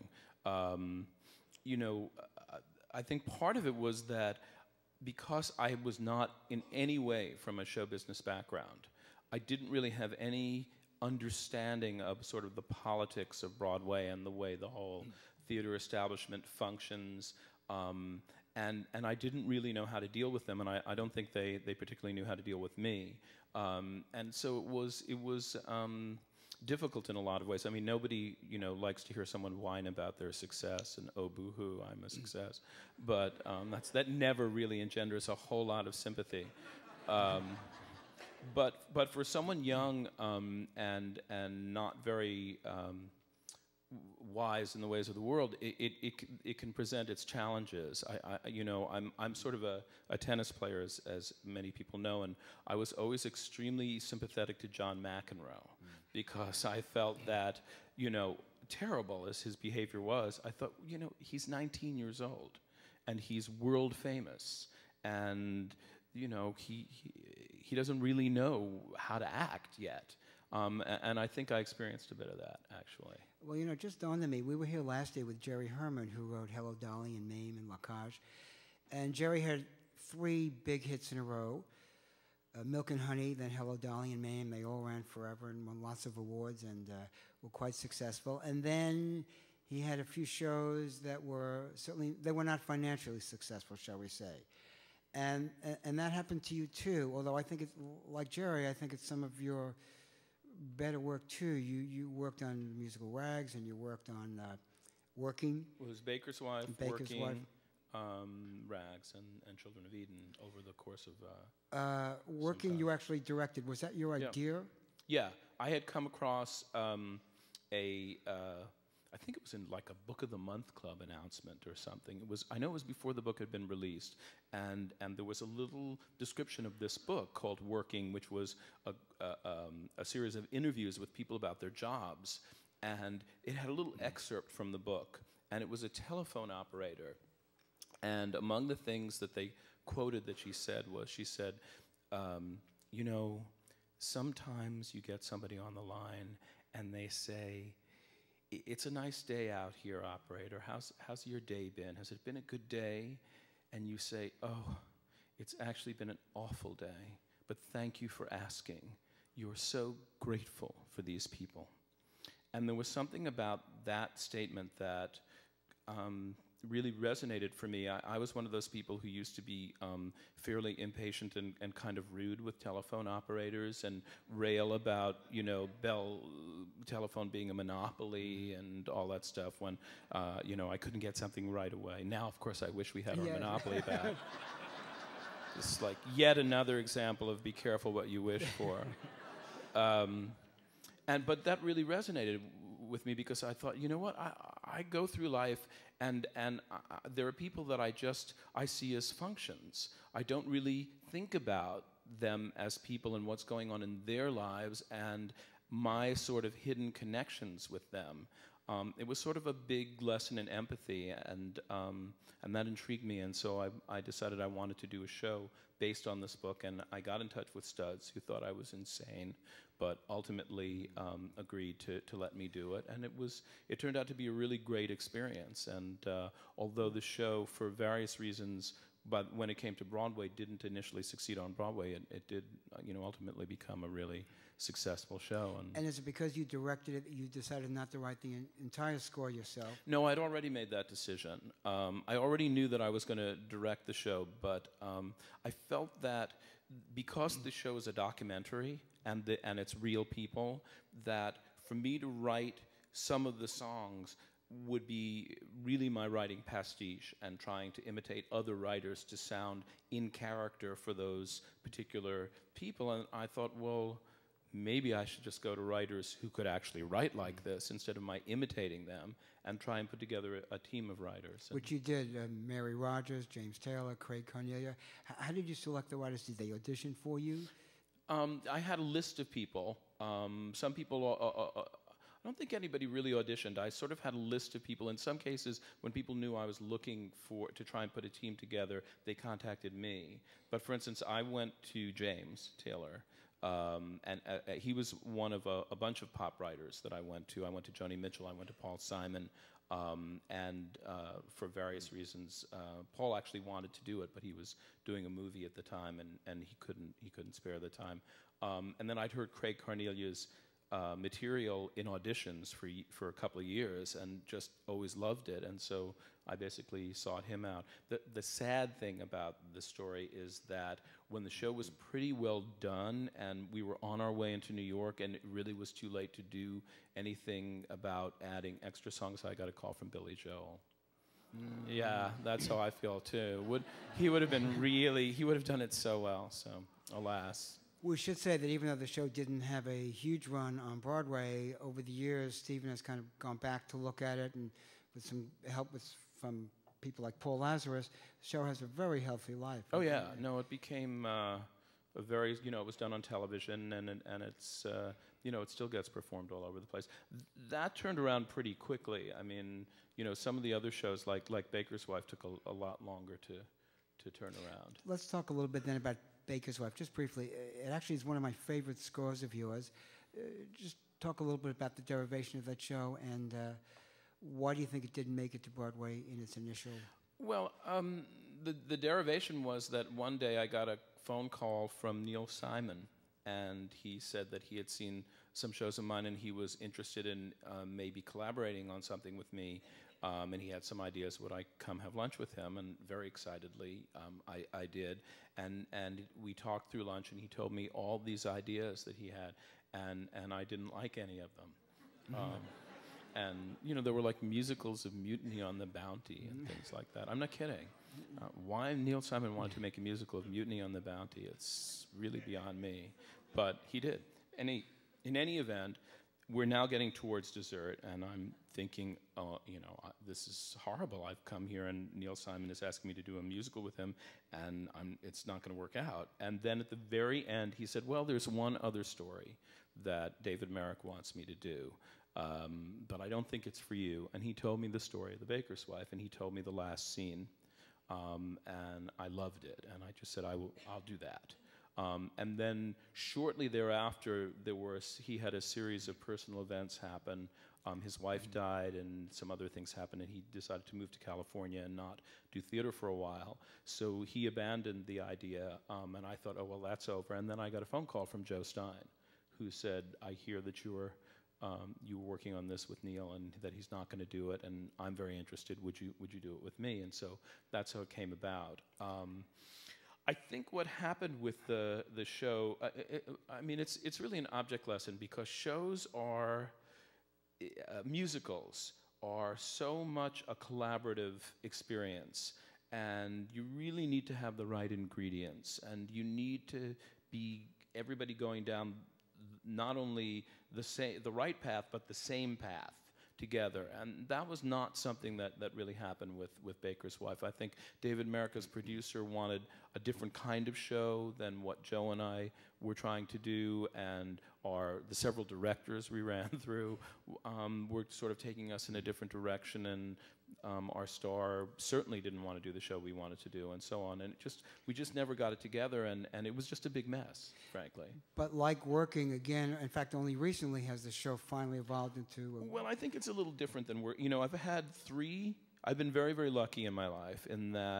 I think part of it was that because I was not in any way from a show business background, I didn't really have any understanding of sort of the politics of Broadway and the way the whole theater establishment functions, and I didn't really know how to deal with them, and I don't think they particularly knew how to deal with me, and so it was difficult in a lot of ways. Nobody likes to hear someone whine about their success and oh boo-hoo, I'm a success, but that never really engenders a whole lot of sympathy. But for someone young and not very wise in the ways of the world, it can present its challenges. I'm sort of a tennis player, as many people know, and I was always extremely sympathetic to John McEnroe because I felt that, terrible as his behavior was, I thought, he's 19 years old and he's world famous, and he doesn't really know how to act yet. And I think I experienced a bit of that, actually. Well, it just dawned on me. We were here last year with Jerry Herman, who wrote Hello, Dolly, and Mame, and La Cage. And Jerry had 3 big hits in a row, Milk and Honey, then Hello, Dolly, and Mame. They all ran forever and won lots of awards and were quite successful. And then he had a few shows that were they were not financially successful, shall we say. And that happened to you, too, although I think it's, like Jerry, I think it's some of your better work too. You worked on the musical Rags, and you worked on Working. It was Baker's Wife, Baker's Wife. Rags, and Children of Eden over the course of Working you actually directed. Was that your idea? Yeah, I had come across I think it was in like a Book of the Month Club announcement or something. I know it was before the book had been released, and there was a little description of this book called Working, which was a series of interviews with people about their jobs, and it had a little excerpt from the book, and it was a telephone operator, and among the things that they quoted that she said was, sometimes you get somebody on the line and they say, "It's a nice day out here, operator. How's your day been? Has it been a good day?" And you say, "Oh, it's actually been an awful day, but thank you for asking. You're so grateful for these people." And there was something about that statement that really resonated for me. I was one of those people who used to be fairly impatient and kind of rude with telephone operators and rail about, Bell Telephone being a monopoly and all that stuff when, I couldn't get something right away. Now, of course, I wish we had our monopoly back. It's like yet another example of be careful what you wish for. But that really resonated with me because I thought, you know what, I go through life and there are people that I see as functions. I don't really think about them as people and what's going on in their lives and my sort of hidden connections with them. It was sort of a big lesson in empathy, and that intrigued me, and so I decided I wanted to do a show based on this book, and I got in touch with Studs, who thought I was insane, but ultimately agreed to let me do it, and it turned out to be a really great experience, and although the show, for various reasons, but when it came to Broadway, didn't initially succeed on Broadway. It did, ultimately become a really successful show. And is it because you directed it that you decided not to write the entire score yourself? No, I'd already made that decision. I already knew that I was going to direct the show, but I felt that because the show is a documentary and it's real people, that for me to write some of the songs would be really my writing pastiche and trying to imitate other writers to sound in character for those particular people. And I thought, well, maybe I should just go to writers who could actually write like this instead of my imitating them, and try and put together a team of writers. Which you did, Mary Rogers, James Taylor, Craig Cornelia. How did you select the writers? Did they audition for you? I had a list of people. Some people, I don't think anybody really auditioned. I sort of had a list of people. In some cases, when people knew I was looking to try and put a team together, they contacted me. But for instance, I went to James Taylor, and he was one of a bunch of pop writers that I went to. I went to Joni Mitchell, I went to Paul Simon, and for various reasons, Paul actually wanted to do it, but he was doing a movie at the time, and he couldn't spare the time. And then I'd heard Craig Cornelia's material in auditions for a couple of years and just always loved it, and so I basically sought him out. The sad thing about the story is that when the show was pretty well done and we were on our way into New York and it really was too late to do anything about adding extra songs, I got a call from Billy Joel. Yeah, that's how I feel too. He would have done it so well, so alas. We should say that even though the show didn't have a huge run on Broadway, over the years, Stephen has kind of gone back to look at it, and with some help from people like Paul Lazarus, the show has a very healthy life. Oh yeah, no, it became a very, it was done on television, and it's, it still gets performed all over the place. That turned around pretty quickly. I mean, some of the other shows like Baker's Wife took a lot longer to turn around. Let's talk a little bit then about Baker's Wife, just briefly. It actually is one of my favorite scores of yours. Just talk a little bit about the derivation of that show, and why do you think it didn't make it to Broadway in its initial... Well, the derivation was that one day I got a phone call from Neil Simon, and he said that he had seen some shows of mine and he was interested in maybe collaborating on something with me. And he had some ideas. Would I come have lunch with him? And very excitedly, I did. And we talked through lunch, and he told me all these ideas that he had, and I didn't like any of them. And there were like musicals of Mutiny on the Bounty and things like that. I'm not kidding. Why Neil Simon wanted to make a musical of Mutiny on the Bounty, it's really beyond me. But he did. In any event, we're now getting towards dessert, and I'm thinking, this is horrible. I've come here, and Neil Simon is asking me to do a musical with him, and it's not going to work out. And then at the very end, he said, well, there's one other story that David Merrick wants me to do, but I don't think it's for you. And he told me the story of the Baker's Wife, and he told me the last scene, and I loved it. And I just said, I'll do that. And then shortly thereafter, he had a series of personal events happen. His wife died, and some other things happened, and he decided to move to California and not do theater for a while. So he abandoned the idea, and I thought, oh, well, that's over. And then I got a phone call from Joe Stein, who said, I hear that you were working on this with Neil, and that he's not going to do it, and I'm very interested. Would you do it with me? And so that's how it came about. I think what happened with the show, it's really an object lesson, because shows are, musicals are so much a collaborative experience, and you really need to have the right ingredients, and you need to be everybody going down not only the right path, but the same path together. And that was not something that really happened with Baker's Wife. I think David Merrick, as producer, wanted a different kind of show than what Joe and I were trying to do, and the several directors we ran through were sort of taking us in a different direction, and our star certainly didn't want to do the show we wanted to do, and so on. And we just never got it together, and it was just a big mess, frankly. But like working again, in fact, only recently has the show finally evolved into... Well, I think it's a little different than I've had I've been very, very lucky in my life in that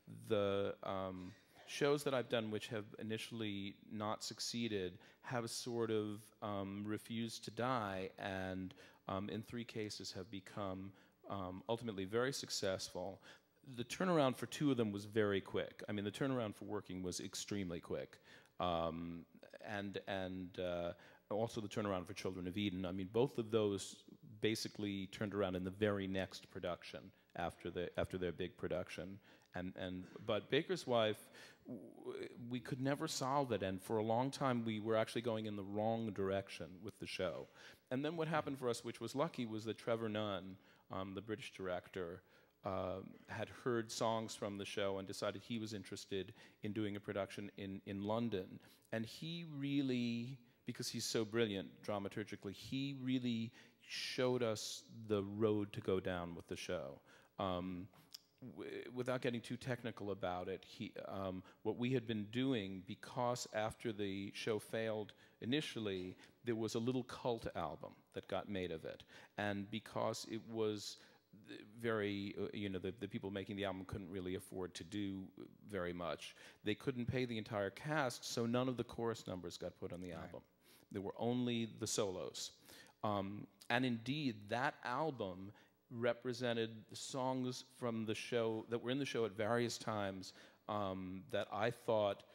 the shows that I've done which have initially not succeeded have sort of refused to die, and in 3 cases have become ultimately very successful. The turnaround for 2 of them was very quick. I mean, the turnaround for Working was extremely quick. And also the turnaround for Children of Eden. I mean, both of those basically turned around in the very next production after their big production. But Baker's Wife, we could never solve it, and for a long time we were actually going in the wrong direction with the show. And then what happened for us, which was lucky, was that Trevor Nunn, the British director, had heard songs from the show and decided he was interested in doing a production in London. And he really, because he's so brilliant dramaturgically, he really showed us the road to go down with the show. Without getting too technical about it, what we had been doing, because after the show failed initially, there was a little cult album that got made of it. And because it was very, the people making the album couldn't really afford to do very much. They couldn't pay the entire cast, so none of the chorus numbers got put on the album. There were only the solos. And indeed, that album represented the songs from the show that were in the show at various times that I thought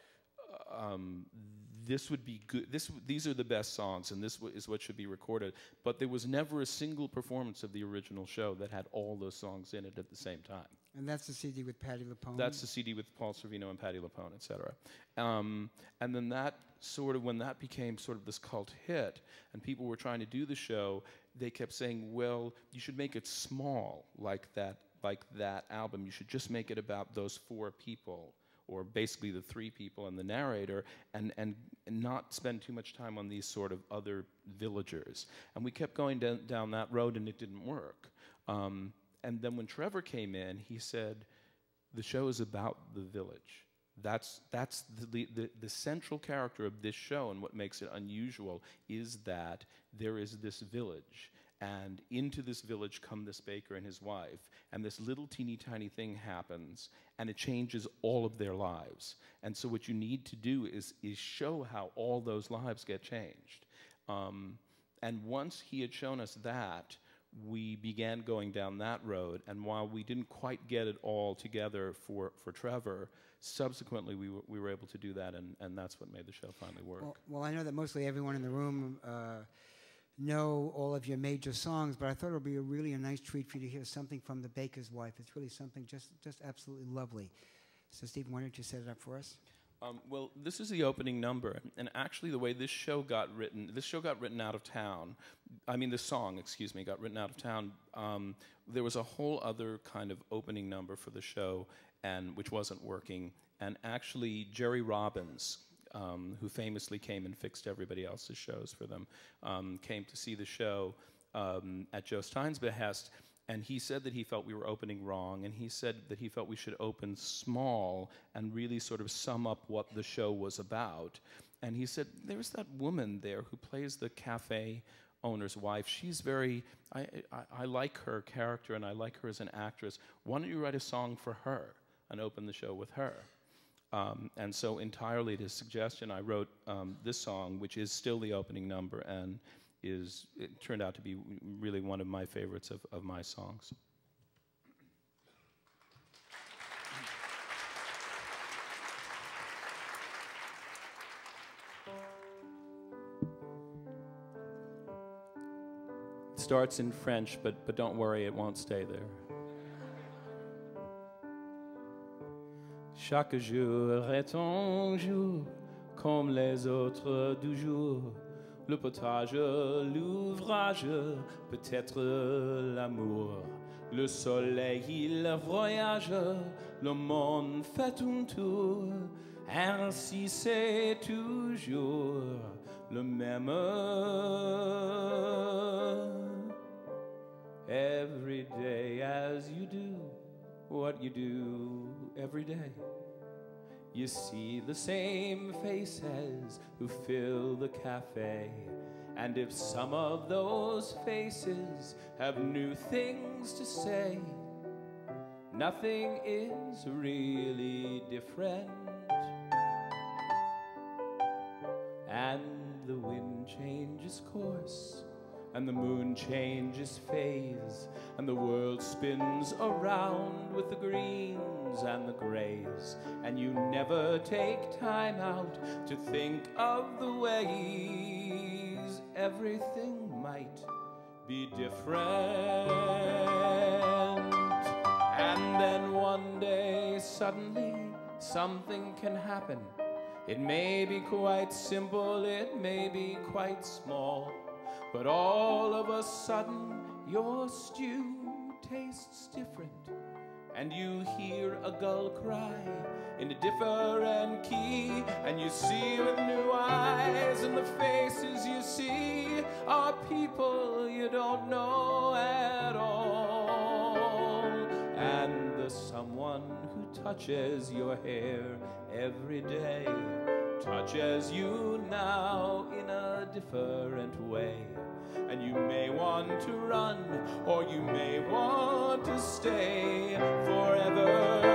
this would be good. These are the best songs, and this is what should be recorded. But there was never a single performance of the original show that had all those songs in it at the same time. And that's the CD with Patti LuPone? That's the CD with Paul Sorvino and Patti LuPone, et cetera. And then that sort of, when that became sort of this cult hit, and people were trying to do the show, they kept saying, well, you should make it small like that album. You should just make it about those 4 people, or basically the 3 people and the narrator, and not spend too much time on these sort of other villagers. And we kept going down that road, and it didn't work. And then when Trevor came in, he said, the show is about the village. That's the central character of this show, and what makes it unusual is that there is this village, and into this village come this baker and his wife, and this little teeny tiny thing happens, and it changes all of their lives. And so what you need to do is show how all those lives get changed. And once he had shown us that, we began going down that road, and while we didn't quite get it all together for Trevor, subsequently we were able to do that, and that's what made the show finally work. Well, I know that mostly everyone in the room know all of your major songs, but I thought it would be a nice treat for you to hear something from The Baker's Wife. It's really something just absolutely lovely. So, Stephen, why don't you set it up for us? Well, this is the opening number, and actually the way this show got written out of town. I mean, this song, excuse me, got written out of town. There was a whole other kind of opening number for the show, and which wasn't working. And actually, Jerry Robbins, who famously came and fixed everybody else's shows for them, came to see the show at Joe Stein's behest. And he said that he felt we were opening wrong, and he said that he felt we should open small and really sort of sum up what the show was about. And he said, there's that woman there who plays the cafe owner's wife. She's very, I like her character, and I like her as an actress. Why don't you write a song for her and open the show with her? And so entirely at his suggestion, I wrote this song, which is still the opening number, and it turned out to be really one of my favorites of my songs. It starts in French, but don't worry, it won't stay there. Chaque jour est un jour comme les autres du jour. Le potage, l'ouvrage, peut-être l'amour. Le soleil, il voyage, le monde fait un tour. Ainsi c'est toujours le même. Every day as you do what you do every day. You see the same faces who fill the cafe. And if some of those faces have new things to say, nothing is really different. And the wind changes course, and the moon changes phase, and the world spins around with the greens and the grays, and you never take time out to think of the ways everything might be different. And then one day suddenly something can happen. It may be quite simple, it may be quite small, but all of a sudden your stew tastes different, and you hear a gull cry in a different key, and you see with new eyes, and the faces you see are people you don't know at all. And the someone who touches your hair every day touches you now in a different way. And you may want to run, or you may want to stay forever.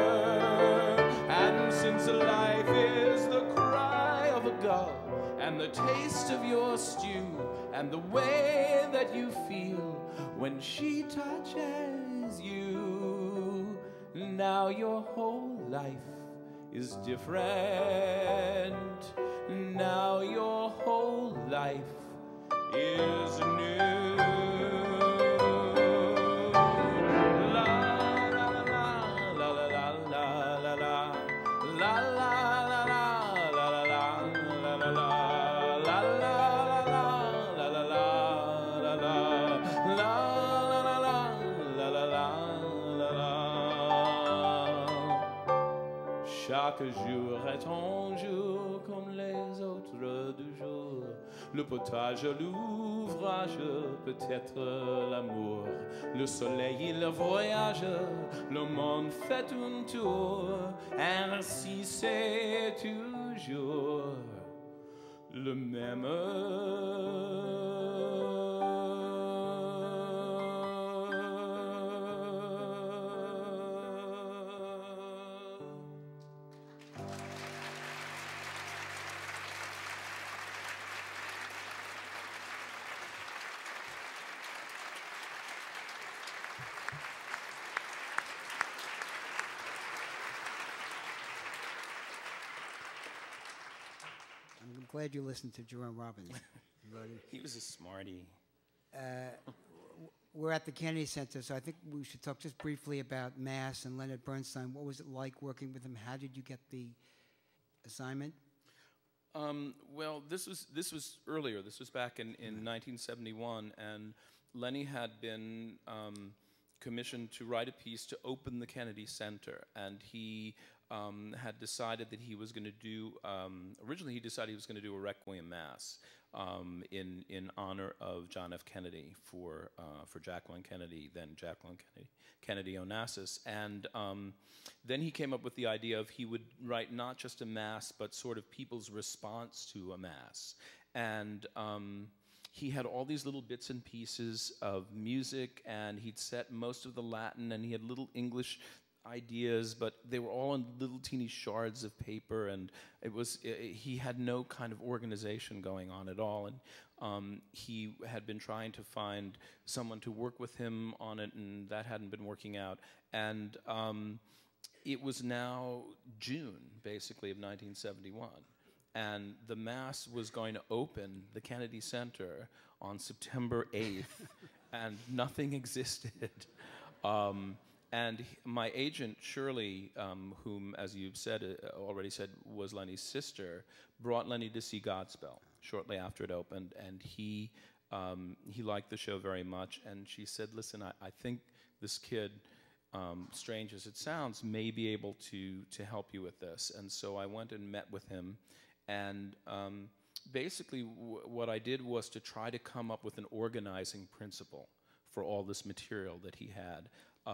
And since life is the cry of a gull, and the taste of your stew, and the way that you feel when she touches you, now your whole life is different. Now your whole life is new. La la la la la la la la la la chaque jour est un jour comme les autres du jour. Le potage, l'ouvrage, peut-être l'amour. Le soleil, le voyage, le monde fait un tour. Ainsi c'est toujours le même. I'm glad you listened to Jerome Robbins. He was a smarty. We're at the Kennedy Center, so I think we should talk just briefly about Mass and Leonard Bernstein. What was it like working with him? How did you get the assignment? Well, this was earlier. This was back in 1971, and Lenny had been commissioned to write a piece to open the Kennedy Center, and he had decided that he was going to do. Originally, he decided he was going to do a Requiem Mass in honor of John F. Kennedy for Jacqueline Kennedy, then Jacqueline Kennedy Onassis, and then he came up with the idea of he would write not just a Mass, but sort of people's response to a Mass, and he had all these little bits and pieces of music, and he'd set most of the Latin, and he had little English ideas, but they were all on little teeny shards of paper, and he had no kind of organization going on at all, and he had been trying to find someone to work with him on it, and that hadn't been working out, and it was now June, basically, of 1971. And the Mass was going to open the Kennedy Center on September 8th, and nothing existed. And my agent, Shirley, whom, as you've said, already said, was Lenny's sister, brought Lenny to see Godspell shortly after it opened, and he liked the show very much, and she said, listen, I think this kid, strange as it sounds, may be able to help you with this. And so I went and met with him, and basically what I did was to try to come up with an organizing principle for all this material that he had.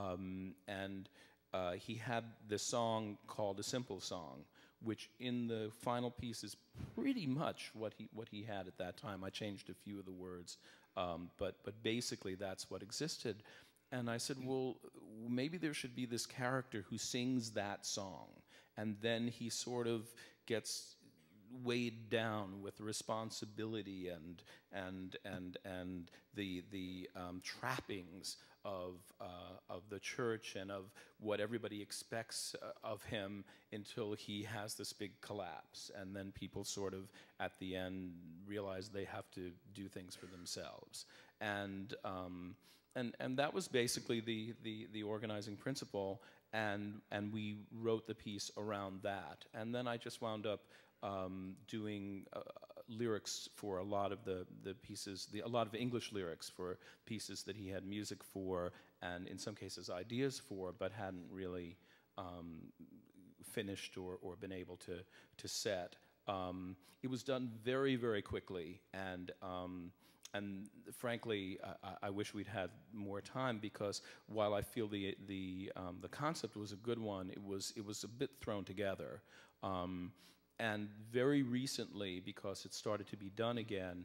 He had this song called A Simple Song, which in the final piece is pretty much what he had at that time. I changed a few of the words, but basically that's what existed. And I said, well, maybe there should be this character who sings that song, and then he sort of gets weighed down with responsibility and the trappings of the church and of what everybody expects of him, until he has this big collapse, and then people sort of at the end realize they have to do things for themselves, and that was basically the organizing principle, and we wrote the piece around that, and then I just wound up doing lyrics for a lot of the pieces, a lot of English lyrics for pieces that he had music for, and in some cases ideas for, but hadn't really finished or been able to set. It was done very, very quickly, and frankly, I wish we'd had more time, because while I feel the concept was a good one, it was a bit thrown together. And very recently, because it started to be done again,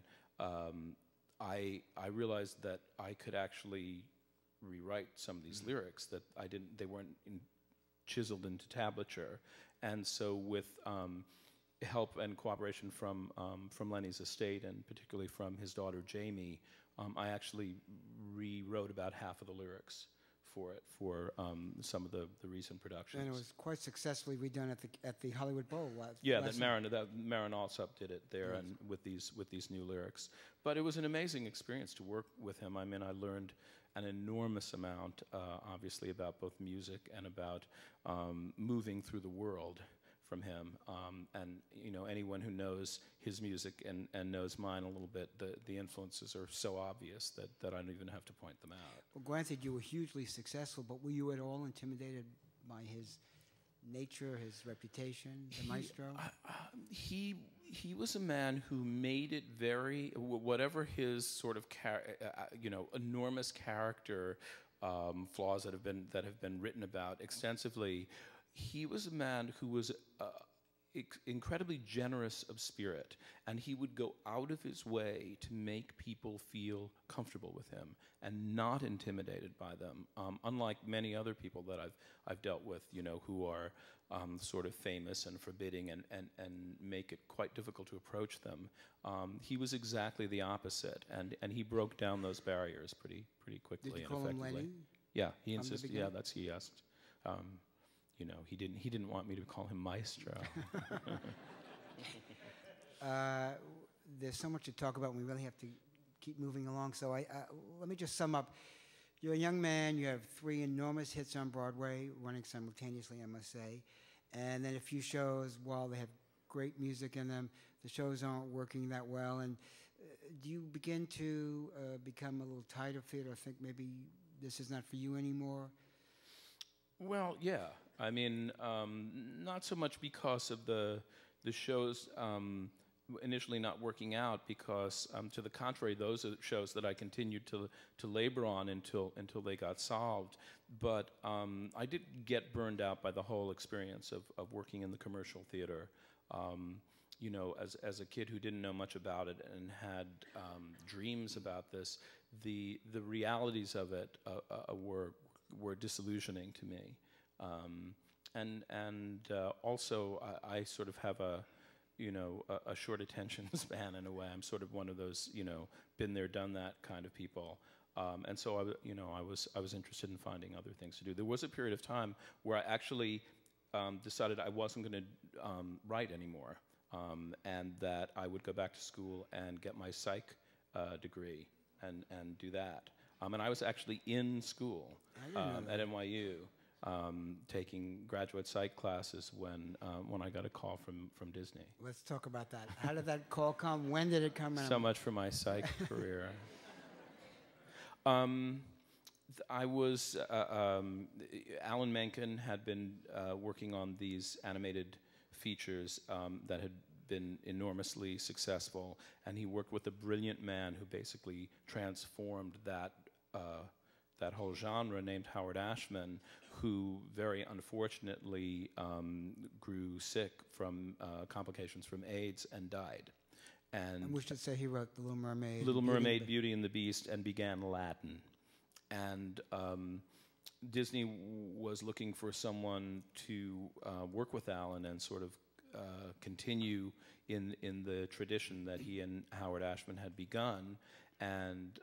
I realized that I could actually rewrite some of these lyrics that they weren't chiseled into tablature, and so with help and cooperation from Lenny's estate, and particularly from his daughter Jamie, I actually rewrote about half of the lyrics for it, for some of the recent productions. And it was quite successfully redone at the Hollywood Bowl. Yeah, Marin Alsop did it there, yes. And with these new lyrics. But it was an amazing experience to work with him. I mean, I learned an enormous amount, obviously, about both music and about moving through the world from him, and anyone who knows his music and knows mine a little bit, the influences are so obvious that I don't even have to point them out. Well, granted, you were hugely successful, but were you at all intimidated by his nature, his reputation, the maestro? He was a man who made it very, whatever his sort of enormous character flaws that have been written about extensively. He was a man who was incredibly generous of spirit, and he would go out of his way to make people feel comfortable with him and not intimidated by them. Unlike many other people that I've dealt with, who are sort of famous and forbidding and make it quite difficult to approach them. He was exactly the opposite, and he broke down those barriers pretty quickly. Did you and call effectively. him Lenny? Yeah, he insisted. Yeah, he asked. He didn't want me to call him maestro. There's so much to talk about, and we really have to keep moving along. So let me just sum up. You're a young man. You have 3 enormous hits on Broadway, running simultaneously, I must say. And then a few shows, while they have great music in them, the shows aren't working that well. And do you begin to become a little tired of theater, or think maybe this is not for you anymore? Well, yeah. I mean, not so much because of the shows initially not working out, because to the contrary, those are shows that I continued to labor on until they got solved. But I did get burned out by the whole experience of working in the commercial theater. As a kid who didn't know much about it and had dreams about this, the realities of it were disillusioning to me. Also, I sort of have a short attention span in a way. I'm sort of one of those, been there, done that kind of people. And so I was interested in finding other things to do. There was a period of time where I actually decided I wasn't going to write anymore, and that I would go back to school and get my psych degree and do that. And I was actually in school at NYU. Taking graduate psych classes when I got a call from Disney. Let's talk about that. How did that call come? When did it come? So much for my psych career. I was Alan Menken had been working on these animated features that had been enormously successful, and he worked with a brilliant man who basically transformed that whole genre, named Howard Ashman, who very unfortunately grew sick from complications from AIDS and died. And we should say he wrote The Little Mermaid. Little Mermaid, Beauty and the Beast, and began Latin. and Disney was looking for someone to work with Alan and sort of continue in the tradition that he and Howard Ashman had begun, and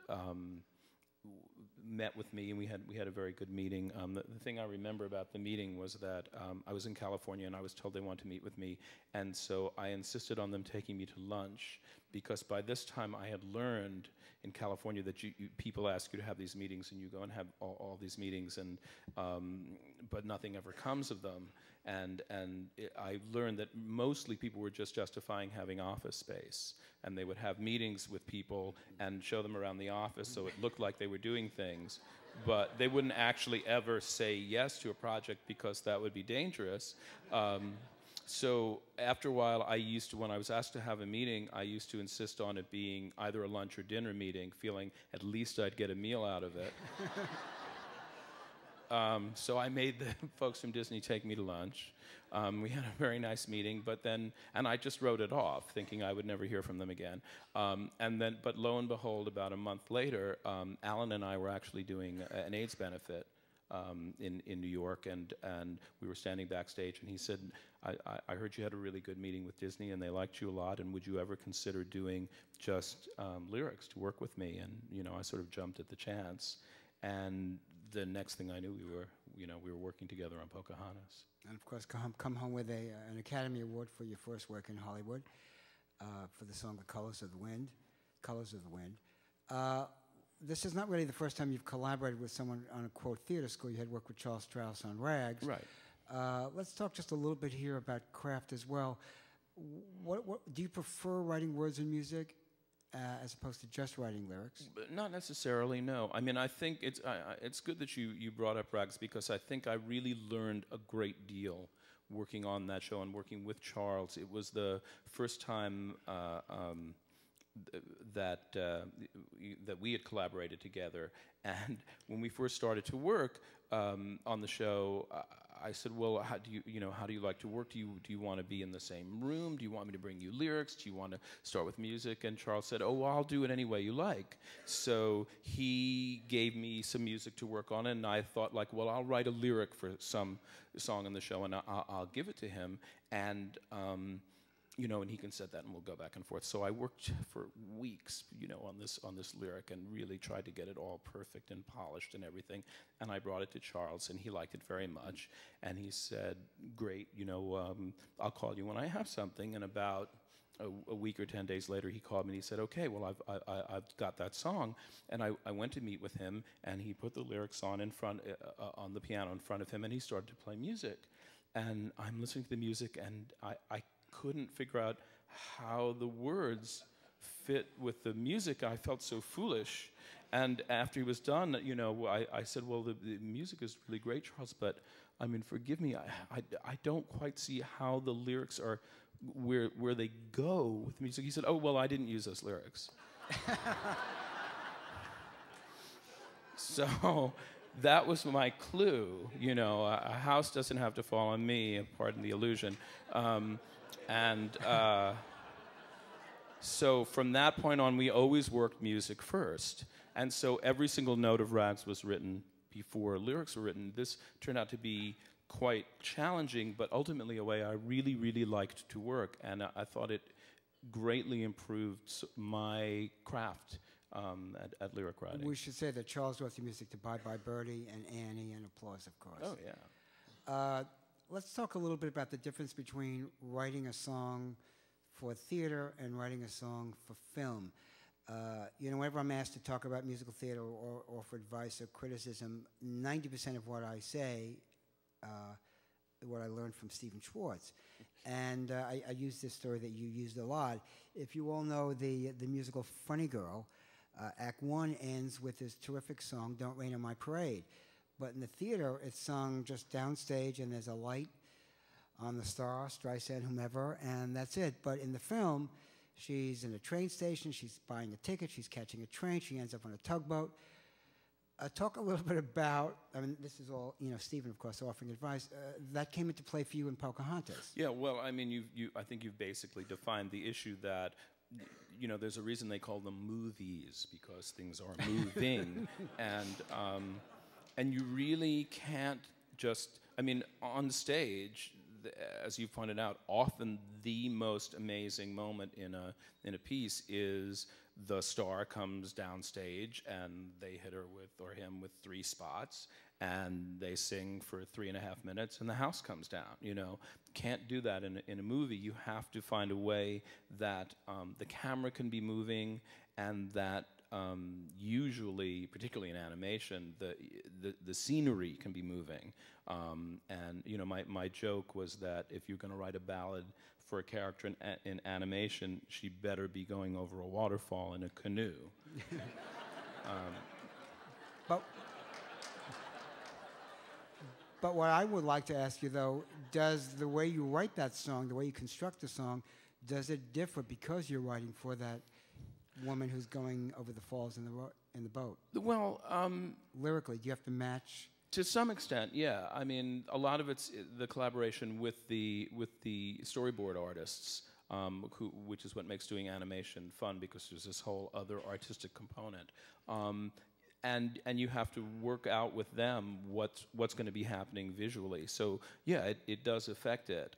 met with me, and we had a very good meeting. The thing I remember about the meeting was that I was in California, and I was told they wanted to meet with me, and so I insisted on them taking me to lunch, because by this time I had learned in California that people ask you to have these meetings, and you go and have all these meetings, and but nothing ever comes of them. And I learned that mostly people were just justifying having office space, and they would have meetings with people and show them around the office so it looked like they were doing things, but they wouldn't actually ever say yes to a project because that would be dangerous. So after a while, when I was asked to have a meeting, I used to insist on it being either a lunch or dinner meeting, feeling at least I'd get a meal out of it. So I made the folks from Disney take me to lunch. We had a very nice meeting, and I just wrote it off, thinking I would never hear from them again. But lo and behold, about a month later, Alan and I were actually doing an AIDS benefit in New York, and we were standing backstage, and he said, I heard you had a really good meeting with Disney, and they liked you a lot, and would you ever consider doing just lyrics to work with me? And I sort of jumped at the chance, and the next thing I knew, we were working together on Pocahontas. And of course, come home with an Academy Award for your first work in Hollywood, for the song "The Colors of the Wind." Colors of the Wind. This is not really the first time you've collaborated with someone on a quote theater school. You had worked with Charles Strauss on Rags. Right. Let's talk just a little bit here about craft as well. What do you prefer, writing words and music as opposed to just writing lyrics? Not necessarily, no. I mean, I think it's good that you brought up Rags, because I think I really learned a great deal working on that show and working with Charles. It was the first time that we had collaborated together, and when we first started to work on the show, I said, well, how do you like to work? Do you want to be in the same room? Do you want me to bring you lyrics? Do you want to start with music? And Charles said, oh, well, I'll do it any way you like. So he gave me some music to work on, and I thought, like, well, I'll write a lyric for some song in the show, and I'll give it to him, and and he can set that, and we'll go back and forth. So I worked for weeks, on this lyric, and really tried to get it all perfect and polished and everything. And I brought it to Charles, and he liked it very much. And he said, "Great, I'll call you when I have something." And about a week or 10 days later, he called me and he said, "Okay, well, I've got that song." And I went to meet with him, and he put the lyrics on the piano in front of him, and he started to play music. And I'm listening to the music, and I couldn't figure out how the words fit with the music. I felt so foolish. And after he was done, I said, well, the music is really great, Charles, but I mean, forgive me, I don't quite see how the lyrics are, where they go with the music. He said, oh, well, I didn't use those lyrics. So that was my clue. A house doesn't have to fall on me, pardon the illusion. So from that point on, we always worked music first. And so every single note of Rags was written before lyrics were written. This turned out to be quite challenging, but ultimately a way I really, really liked to work. And I thought it greatly improved my craft at lyric writing. We should say that Charles wrote the music to Bye Bye Birdie and Annie and Applause, of course. Oh, yeah. Let's talk a little bit about the difference between writing a song for theater and writing a song for film. Whenever I'm asked to talk about musical theater or offer advice or criticism, 90% of what I say, what I learned from Stephen Schwartz. And I use this story that you used a lot. If you all know the musical Funny Girl, Act 1 ends with this terrific song, Don't Rain on My Parade. But in the theater, it's sung just downstage, and there's a light on the star, Streisand, whomever, and that's it. But in the film, she's in a train station, she's buying a ticket, she's catching a train, she ends up on a tugboat. Talk a little bit about, I mean, this is all, Stephen, of course, offering advice. That came into play for you in Pocahontas. Yeah, well, I mean, I think you've basically defined the issue that you know, there's a reason they call them movies, because things are moving, and you really can't just, I mean, on stage, as you pointed out, often the most amazing moment in a piece is the star comes downstage and they hit her with, or him with 3 spots, and they sing for 3.5 minutes and the house comes down. You know, can't do that in a movie. You have to find a way that the camera can be moving, and that usually, particularly in animation, the scenery can be moving. And you know, my joke was that if you're going to write a ballad for a character in animation, she better be going over a waterfall in a canoe. But what I would like to ask you, though, does the way you write that song, the way you construct the song, does it differ because you're writing for that woman who's going over the falls in the boat? Well, lyrically, do you have to match? To some extent, yeah. I mean, a lot of it's the collaboration with the storyboard artists, which is what makes doing animation fun, because there's this whole other artistic component. And you have to work out with them what's going to be happening visually. So yeah, it does affect it.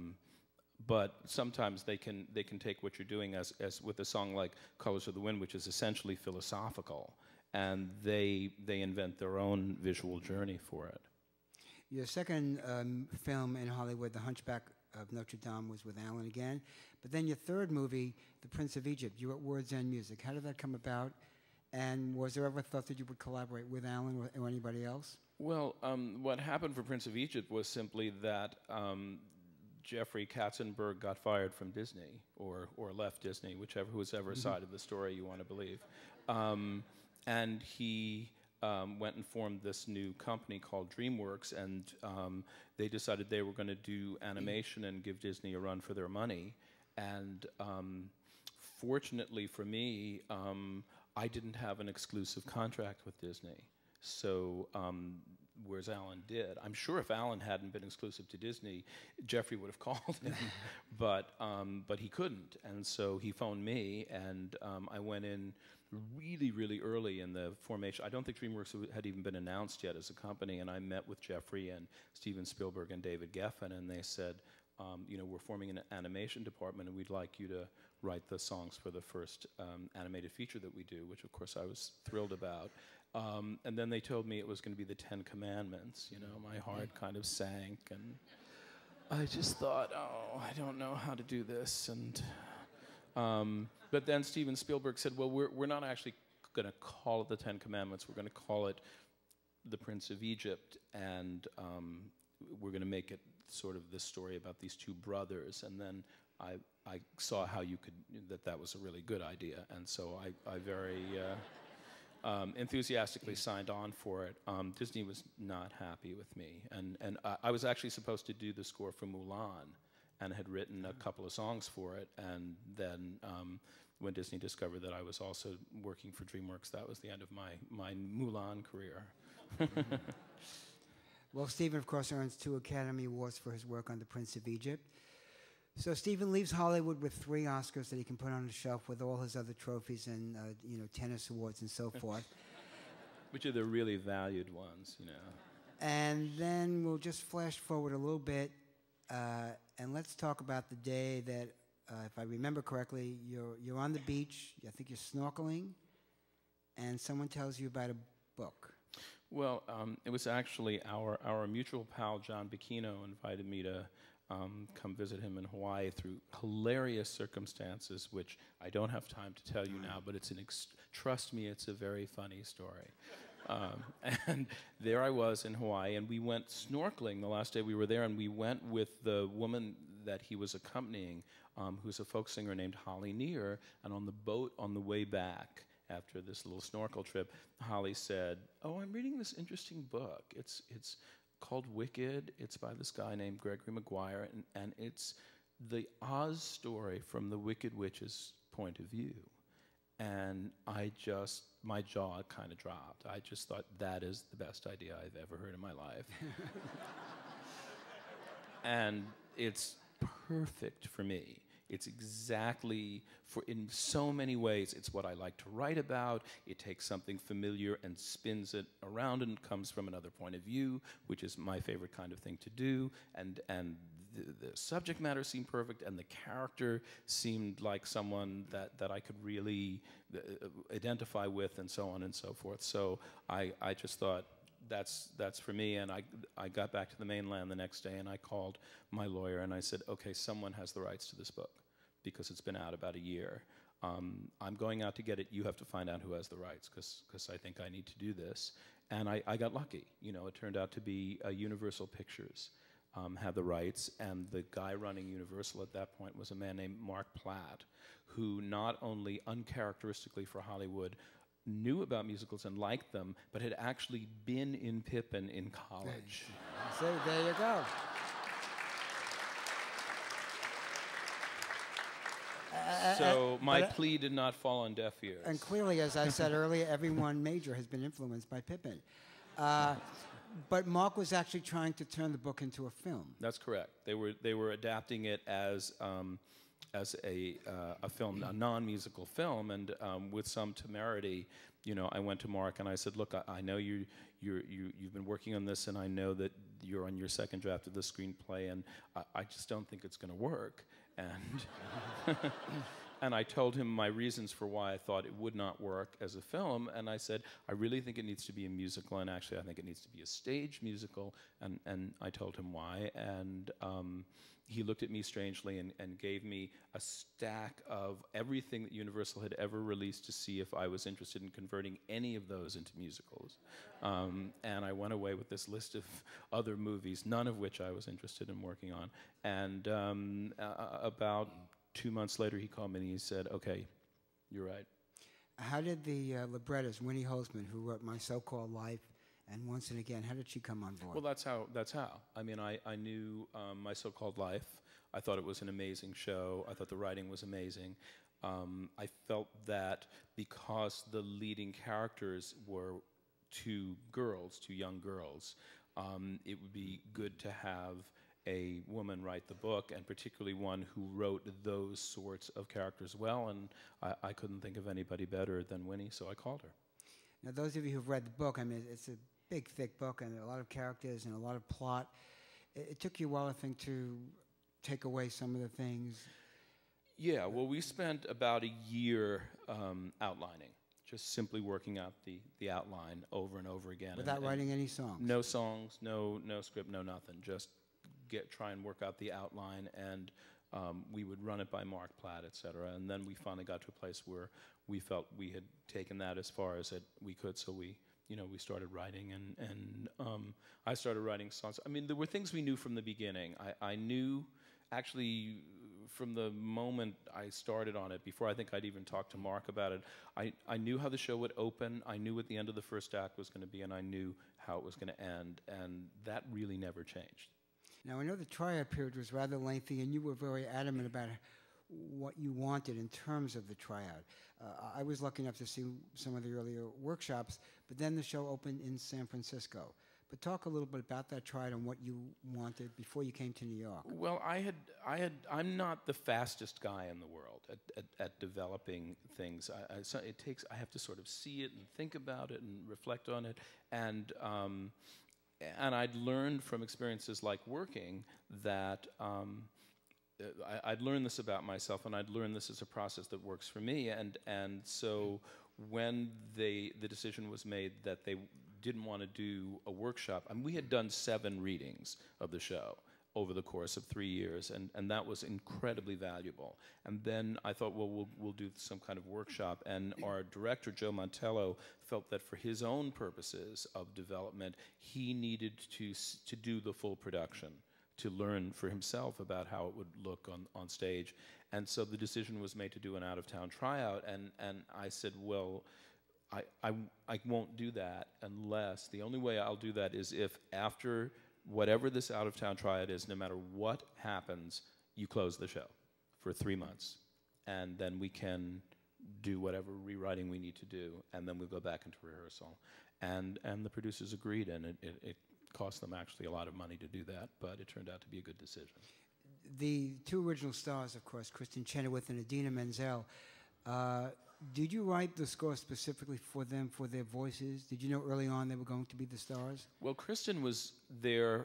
But sometimes they can take what you're doing, as with a song like "Colors of the Wind," which is essentially philosophical, and they invent their own visual journey for it. Your second film in Hollywood, The Hunchback of Notre Dame, was with Alan again. But then your third movie, The Prince of Egypt, you wrote words and music. How did that come about? And was there ever thought that you would collaborate with Alan or anybody else? Well, what happened for Prince of Egypt was simply that Jeffrey Katzenberg got fired from Disney, or left Disney, whoever side of the story you want to believe. And he went and formed this new company called DreamWorks, and they decided they were going to do animation and give Disney a run for their money. And fortunately for me, I didn't have an exclusive contract with Disney. So, whereas Alan did. I'm sure if Alan hadn't been exclusive to Disney, Jeffrey would have called him, but he couldn't. And so he phoned me, and I went in really, really early in the formation. I don't think DreamWorks had even been announced yet as a company, and I met with Jeffrey and Steven Spielberg and David Geffen, and they said, you know, we're forming an animation department, and we'd like you to write the songs for the first animated feature that we do, which of course I was thrilled about. And then they told me it was going to be the 10 Commandments. You know, my heart kind of sank, and I just thought, oh, I don't know how to do this. And but then Steven Spielberg said, well, we're not actually going to call it the 10 Commandments. We're going to call it The Prince of Egypt, and we're going to make it sort of this story about these 2 brothers. And then I saw how you could, that was a really good idea, and so I very enthusiastically signed on for it. Disney was not happy with me, and I was actually supposed to do the score for Mulan, and had written a couple of songs for it, and then when Disney discovered that I was also working for DreamWorks, that was the end of my Mulan career. Well, Stephen, of course, earns 2 Academy Awards for his work on The Prince of Egypt. So Stephen leaves Hollywood with 3 Oscars that he can put on the shelf with all his other trophies and you know, tennis awards and so forth. Which are the really valued ones, you know. And then we'll just flash forward a little bit, and let's talk about the day that, if I remember correctly, you're on the beach. I think you're snorkeling, and someone tells you about a book. Well, it was actually our mutual pal John Bacchino invited me to come visit him in Hawaii through hilarious circumstances, which I don't have time to tell you now, but it's trust me, it's a very funny story. And there I was in Hawaii, and we went snorkeling the last day we were there, and we went with the woman that he was accompanying, who's a folk singer named Holly Near, and on the boat on the way back, after this little snorkel trip, Holly said, oh, I'm reading this interesting book. It's called Wicked. It's by this guy named Gregory Maguire, and it's the Oz story from the Wicked Witch's point of view. And my jaw kind of dropped. I just thought, that is the best idea I've ever heard in my life. And it's perfect for me. It's exactly, in so many ways, it's what I like to write about. It takes something familiar and spins it around and comes from another point of view, which is my favorite kind of thing to do. And the subject matter seemed perfect, and the character seemed like someone that I could really identify with, and so on and so forth. So I just thought, that's for me, and I got back to the mainland the next day, and I called my lawyer, and I said, okay, someone has the rights to this book, because it's been out about a year. I'm going out to get it. You have to find out who has the rights, because I think I need to do this. And I got lucky. You know, it turned out to be Universal Pictures had the rights, and the guy running Universal at that point was a man named Mark Platt, who not only uncharacteristically for Hollywood knew about musicals and liked them, but had actually been in Pippin in college. So there you go. So my plea did not fall on deaf ears. And clearly, as I said earlier, everyone major has been influenced by Pippin. But Mark was actually trying to turn the book into a film. That's correct. They were adapting it as a film, a non-musical film, and with some temerity, you know, I went to Mark and I said, "Look, I know you've been working on this, and I know that you're on your second draft of the screenplay, and I just don't think it's going to work." And and I told him my reasons for why I thought it would not work as a film, and I said, "I really think it needs to be a musical, and actually I think it needs to be a stage musical," and I told him why, and he looked at me strangely and gave me a stack of everything that Universal had ever released to see if I was interested in converting any of those into musicals. And I went away with this list of other movies, none of which I was interested in working on. And about 2 months later, he called me and he said, "Okay, you're right." How did the librettist, Winnie Holzman, who wrote My So-Called Life and Once and Again, how did she come on board? Well, that's how. I mean, I knew My So-Called Life. I thought it was an amazing show. I thought the writing was amazing. I felt that because the leading characters were two young girls, it would be good to have a woman write the book, and particularly one who wrote those sorts of characters well, and I couldn't think of anybody better than Winnie, so I called her. Now, those of you who've read the book, I mean, it's a big, thick book, and a lot of characters and a lot of plot. It took you a while, I think, to take away some of the things. Yeah, well, we spent about a year outlining, just simply working out the outline over and over again. Without writing any songs? No songs, no script, no nothing. Just try and work out the outline, and we would run it by Mark Platt, et cetera. And then we finally got to a place where we felt we had taken that as far as we could, so we started writing, and I started writing songs. I mean, there were things we knew from the beginning. I knew, actually, from the moment I started on it, before I think I'd even talked to Mark about it, I knew how the show would open, I knew what the end of the first act was going to be, and I knew how it was going to end, and that really never changed. Now, I know the tryout period was rather lengthy, and you were very adamant about what you wanted in terms of the tryout. I was lucky enough to see some of the earlier workshops, but then the show opened in San Francisco. But talk a little bit about that tryout and what you wanted before you came to New York. Well, I'm not the fastest guy in the world at developing things. I have to sort of see it and think about it and reflect on it, and I'd learned from experiences like working that I'd learned this about myself, and I'd learned this as a process that works for me. And so when the decision was made that they didn't want to do a workshop, I mean, we had done 7 readings of the show over the course of 3 years, and that was incredibly valuable. And then I thought, well, we'll do some kind of workshop, and our director, Joe Montello, felt that for his own purposes of development, he needed to do the full production, to learn for himself about how it would look on stage. And so the decision was made to do an out-of-town tryout, and I said, well, I won't do that unless, the only way I'll do that is if after whatever this out-of-town tryout is, no matter what happens, you close the show for 3 months. And then we can do whatever rewriting we need to do, and then we'll go back into rehearsal. And the producers agreed, and it cost them actually a lot of money to do that, but it turned out to be a good decision. the two original stars, of course, Kristen Chenoweth and Idina Menzel, did you write the score specifically for them, for their voices? Did you know early on they were going to be the stars? Well, Kristen was there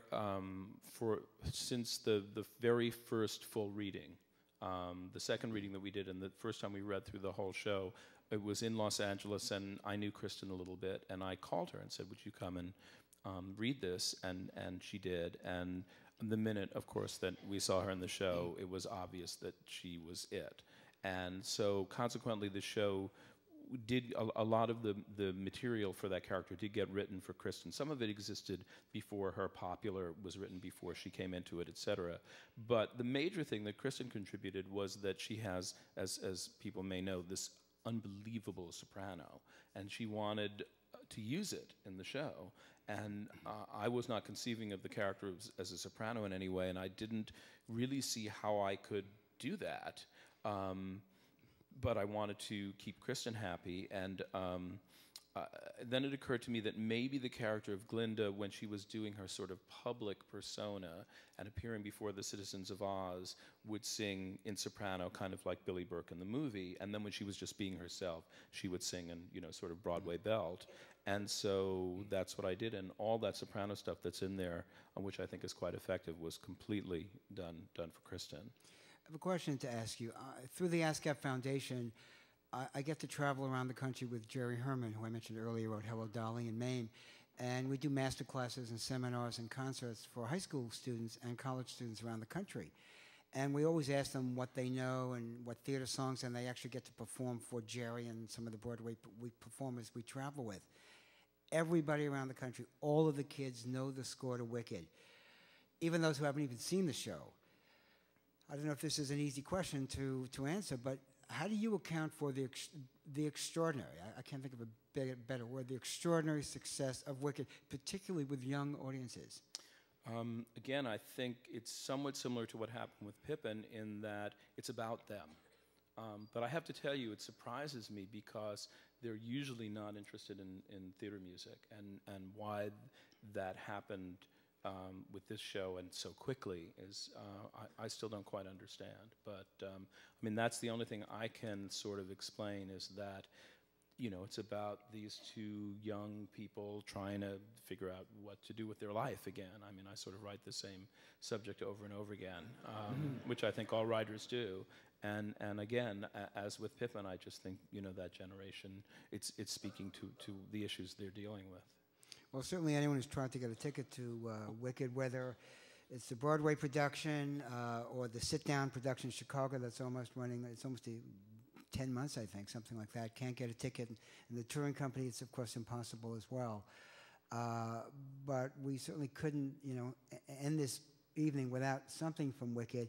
since the very first full reading. The second reading that we did, and the first time we read through the whole show, it was in Los Angeles, and I knew Kristen a little bit, and I called her and said, would you come and read this? And she did. And the minute, of course, that we saw her in the show, it was obvious that she was it. And so consequently, the show did a lot of the material for that character did get written for Kristen. Some of it existed before her. Popular was written before she came into it, etc. But the major thing that Kristen contributed was that she has, as people may know, this unbelievable soprano, and she wanted to use it in the show. And I was not conceiving of the character as a soprano in any way, and I didn't really see how I could do that. But I wanted to keep Kristen happy, and then it occurred to me that maybe the character of Glinda, when she was doing her sort of public persona and appearing before the citizens of Oz, would sing in soprano, kind of like Billy Burke in the movie, and then when she was just being herself, she would sing in, you know, sort of Broadway belt. And so that's what I did, and all that soprano stuff that's in there, which I think is quite effective, was completely done for Kristen. I have a question to ask you. Through the ASCAP Foundation, I get to travel around the country with Jerry Herman, who I mentioned earlier, wrote Hello, Dolly in Maine. And we do master classes and seminars and concerts for high school students and college students around the country. And we always ask them what they know and what theater songs, and they actually get to perform for Jerry and some of the Broadway performers we travel with. Everybody around the country, all of the kids know the score to Wicked, even those who haven't even seen the show. I don't know if this is an easy question to answer, but how do you account for the extraordinary, I can't think of a better word, the extraordinary success of Wicked, particularly with young audiences? Again, I think it's somewhat similar to what happened with Pippin in that it's about them. But I have to tell you, it surprises me because they're usually not interested in theater music, and why that happened with this show and so quickly is I still don't quite understand. But I mean, that's the only thing I can sort of explain, is that, you know, it's about these two young people trying to figure out what to do with their life again. I mean, I sort of write the same subject over and over again, which I think all writers do. And again, as with Pippin, I just think, you know, that generation, it's speaking to the issues they're dealing with. Well, certainly anyone who's trying to get a ticket to Wicked, whether it's the Broadway production or the sit-down production in Chicago that's almost running, it's almost 10 months, I think, something like that, can't get a ticket. And the touring company, it's of course impossible as well. But we certainly couldn't, you know, end this evening without something from Wicked.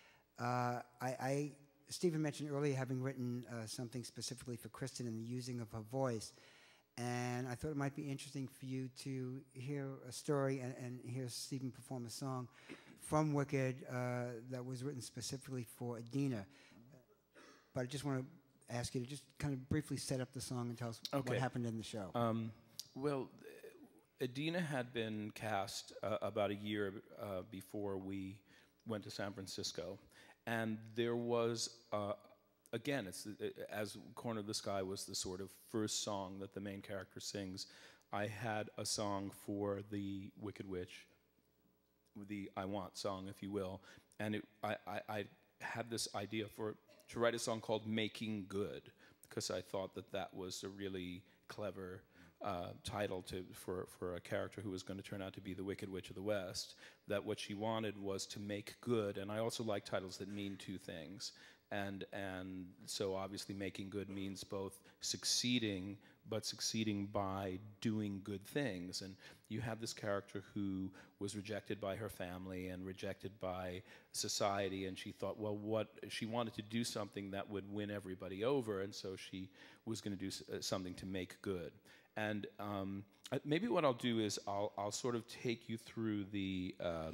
Stephen mentioned earlier having written something specifically for Kristen and the using of her voice. And I thought it might be interesting for you to hear a story and hear Stephen perform a song from Wicked that was written specifically for Idina. But I just want to ask you to just kind of briefly set up the song and tell us what happened in the show. Well, Idina had been cast about a year before we went to San Francisco. And there was, again, as Corner of the Sky was the sort of first song that the main character sings, I had a song for the Wicked Witch, the I Want song, if you will. And I had this idea to write a song called Making Good, because I thought that was a really clever title for a character who was going to turn out to be the Wicked Witch of the West, that what she wanted was to make good. And I also like titles that mean two things. And so obviously Making Good means both succeeding, but succeeding by doing good things. And you have this character who was rejected by her family and rejected by society, and she thought, well, she wanted to do something that would win everybody over, and so she was going to do something to make good. And maybe what I'll do is I'll sort of take you through the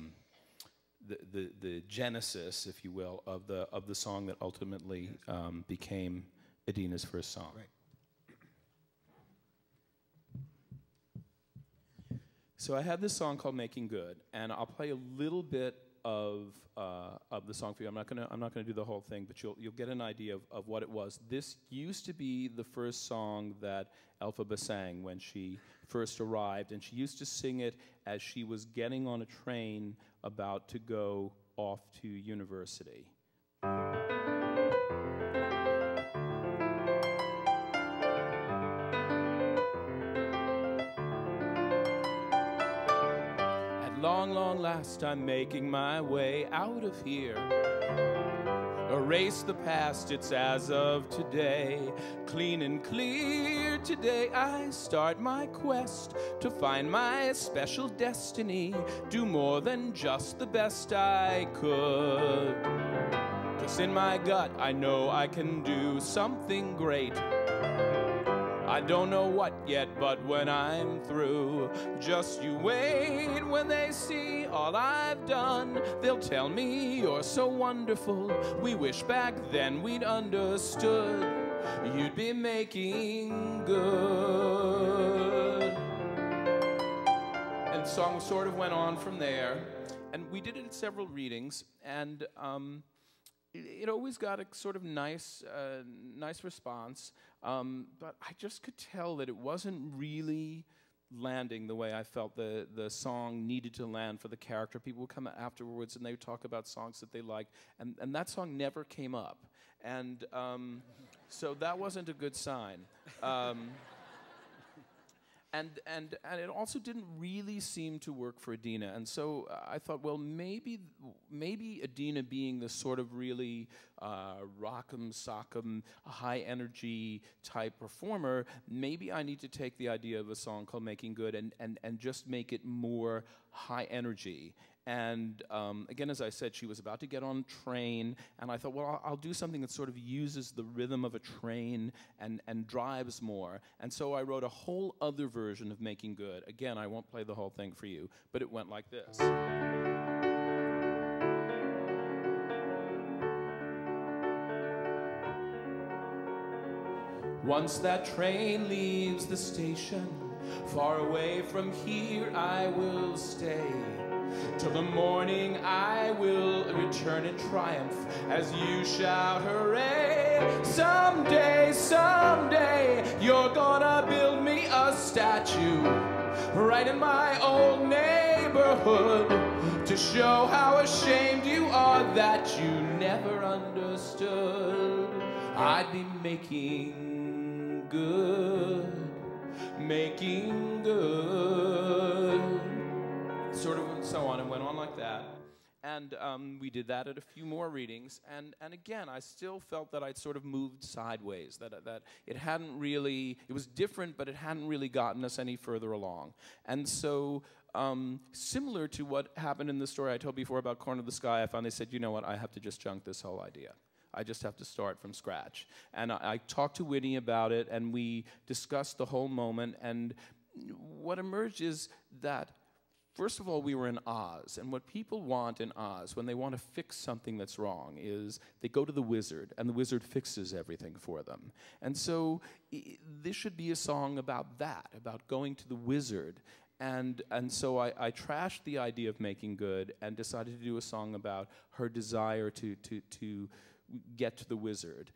genesis, if you will, of the song that ultimately became Idina's first song. Right. So I had this song called Making Good, and I'll play a little bit of the song for you. I'm not gonna do the whole thing, but you'll get an idea of what it was. This used to be the first song that Elphaba sang when she first arrived, and she used to sing it as she was getting on a train about to go off to university. Long, long last, I'm making my way out of here. Erase the past, it's as of today. Clean and clear today, I start my quest to find my special destiny. Do more than just the best I could. 'Cause in my gut, I know I can do something great. I don't know what yet, but when I'm through, just you wait. When they see all I've done, they'll tell me you're so wonderful. We wish back then we'd understood. You'd be making good. And the song sort of went on from there. And we did it at several readings, and it always got a sort of nice response, but I just could tell that it wasn't really landing the way I felt the song needed to land for the character. People would come afterwards and they would talk about songs that they liked, and that song never came up, and so that wasn't a good sign. And it also didn't really seem to work for Adina. And so I thought, well, maybe Adina, being the sort of really rock'em sock'em, high energy type performer, maybe I need to take the idea of a song called Making Good and just make it more high energy. And again, as I said, she was about to get on a train, and I thought, well, I'll do something that sort of uses the rhythm of a train and drives more. And so I wrote a whole other version of Making Good. Again, I won't play the whole thing for you, but it went like this. Once that train leaves the station, far away from here I will stay. Till the morning I will return in triumph as you shout hooray. Someday, someday, you're gonna build me a statue right in my old neighborhood to show how ashamed you are that you never understood. I'd be making good, making good. Sort of and so on, and went on like that. And we did that at a few more readings, and again, I still felt that I'd sort of moved sideways, that it hadn't really, it was different, but it hadn't really gotten us any further along. And so, similar to what happened in the story I told before about Corner of the Sky, I finally said, you know what, I have to just junk this whole idea. I just have to start from scratch. And I talked to Winnie about it, and we discussed the whole moment, and what emerged is that first of all, we were in Oz, and what people want in Oz when they want to fix something that's wrong is they go to the wizard, and the wizard fixes everything for them. And so this should be a song about that, about going to the wizard. And so I trashed the idea of Making Good and decided to do a song about her desire to get to the wizard.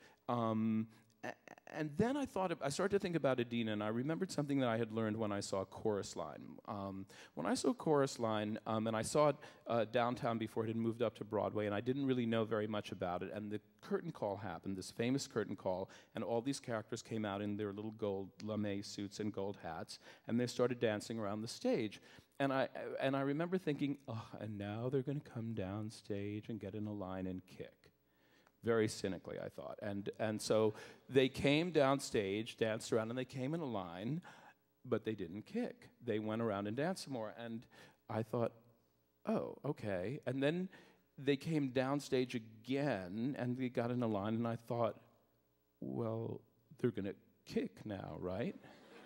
And then I started to think about Adina, and I remembered something that I had learned when I saw Chorus Line. When I saw Chorus Line, and I saw it downtown before it had moved up to Broadway, and I didn't really know very much about it, and the curtain call happened, this famous curtain call, and all these characters came out in their little gold lame suits and gold hats, and they started dancing around the stage. And I remember thinking, oh, and now they're going to come down stage and get in a line and kick. Very cynically, I thought. And so they came downstage, danced around, and they came in a line, but they didn't kick. They went around and danced some more. And I thought, oh, okay. And then they came downstage again, and they got in a line, and I thought, well, they're going to kick now, right?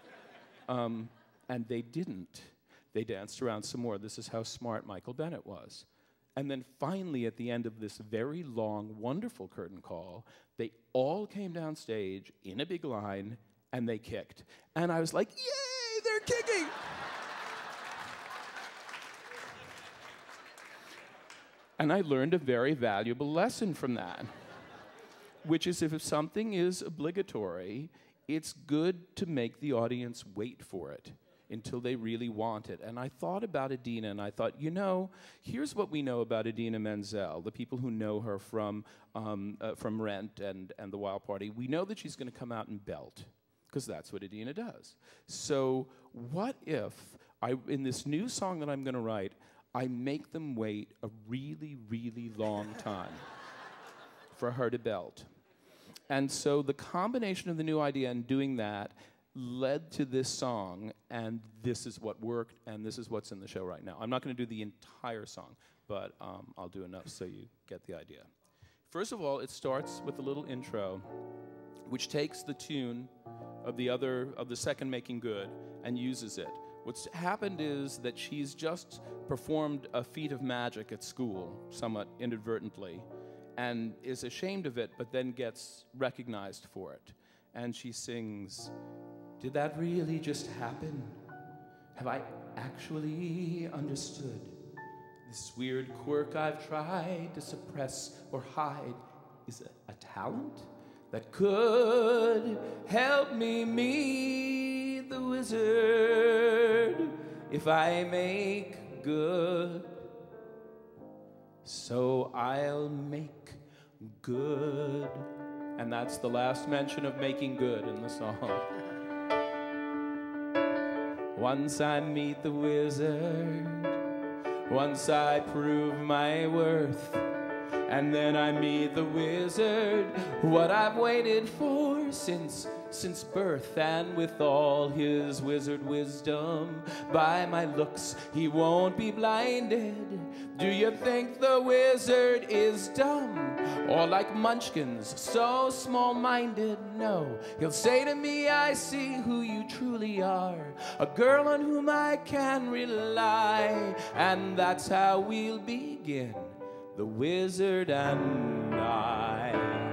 And they didn't. They danced around some more. This is how smart Michael Bennett was. And then finally, at the end of this very long, wonderful curtain call, they all came down stage in a big line, and they kicked. And I was like, yay, they're kicking! And I learned a very valuable lesson from that, which is if something is obligatory, it's good to make the audience wait for it until they really want it. And I thought about Idina, and I thought, you know, here's what we know about Idina Menzel, the people who know her from Rent and The Wild Party. We know that she's going to come out and belt, because that's what Idina does. So what if, in this new song that I'm going to write, I make them wait a really, really long time for her to belt? And so the combination of the new idea and doing that led to this song, and this is what worked, and this is what's in the show right now. I'm not going to do the entire song, but I'll do enough so you get the idea. First of all, it starts with a little intro, which takes the tune of the second Making Good and uses it. What's happened is that she's just performed a feat of magic at school, somewhat inadvertently, and is ashamed of it, but then gets recognized for it. And she sings, "Did that really just happen? Have I actually understood? This weird quirk I've tried to suppress or hide is a talent that could help me meet the wizard if I make good. So I'll make good." And that's the last mention of making good in the song. Once I meet the wizard, once I prove my worth, and then I meet the wizard, what I've waited for since birth. And with all his wizard wisdom, by my looks he won't be blinded. Do you think the wizard is dumb, or like munchkins, so small-minded? No, he'll say to me, "I see who you truly are, a girl on whom I can rely." And that's how we'll begin, the wizard and I.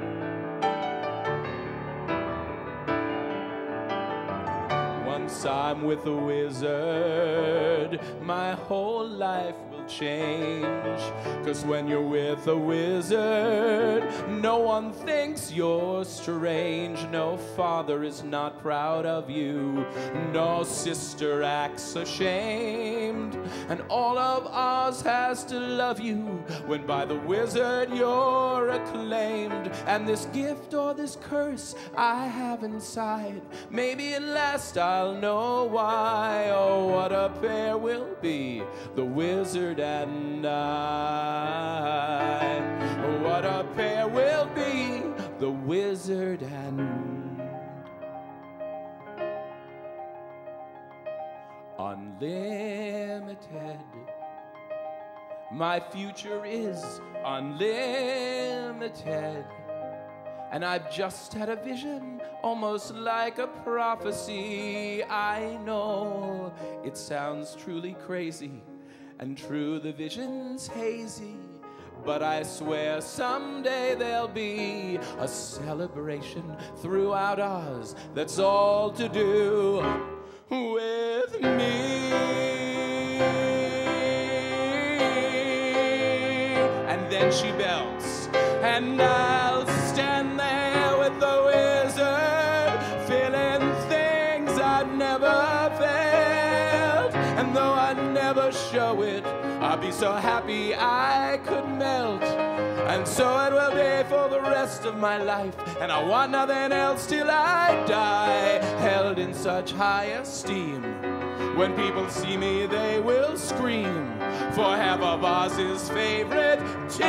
Once I'm with the wizard, my whole life will change. 'Cause when you're with a wizard, no one thinks you're strange. No father is not proud of you, no sister acts ashamed, and all of Oz has to love you when by the wizard you're acclaimed. And this gift or this curse I have inside, maybe at last I'll know why. Oh, what a pair we'll be, the wizard and I. What a pair we'll be, the wizard and unlimited. My future is unlimited. And I've just had a vision, almost like a prophecy. I know it sounds truly crazy, and true, the vision's hazy, but I swear someday there'll be a celebration throughout Oz that's all to do with me. And then she belts, and I'll stand there with the wizard, feeling things I'd never felt. And though I'd never show it, I'd be so happy I could melt. And so it will be for the rest of my life, and I want nothing else till I die, held in such high esteem. When people see me, they will scream, for half of Oz's favorite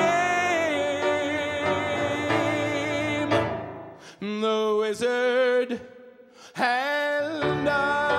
team, the wizard and I.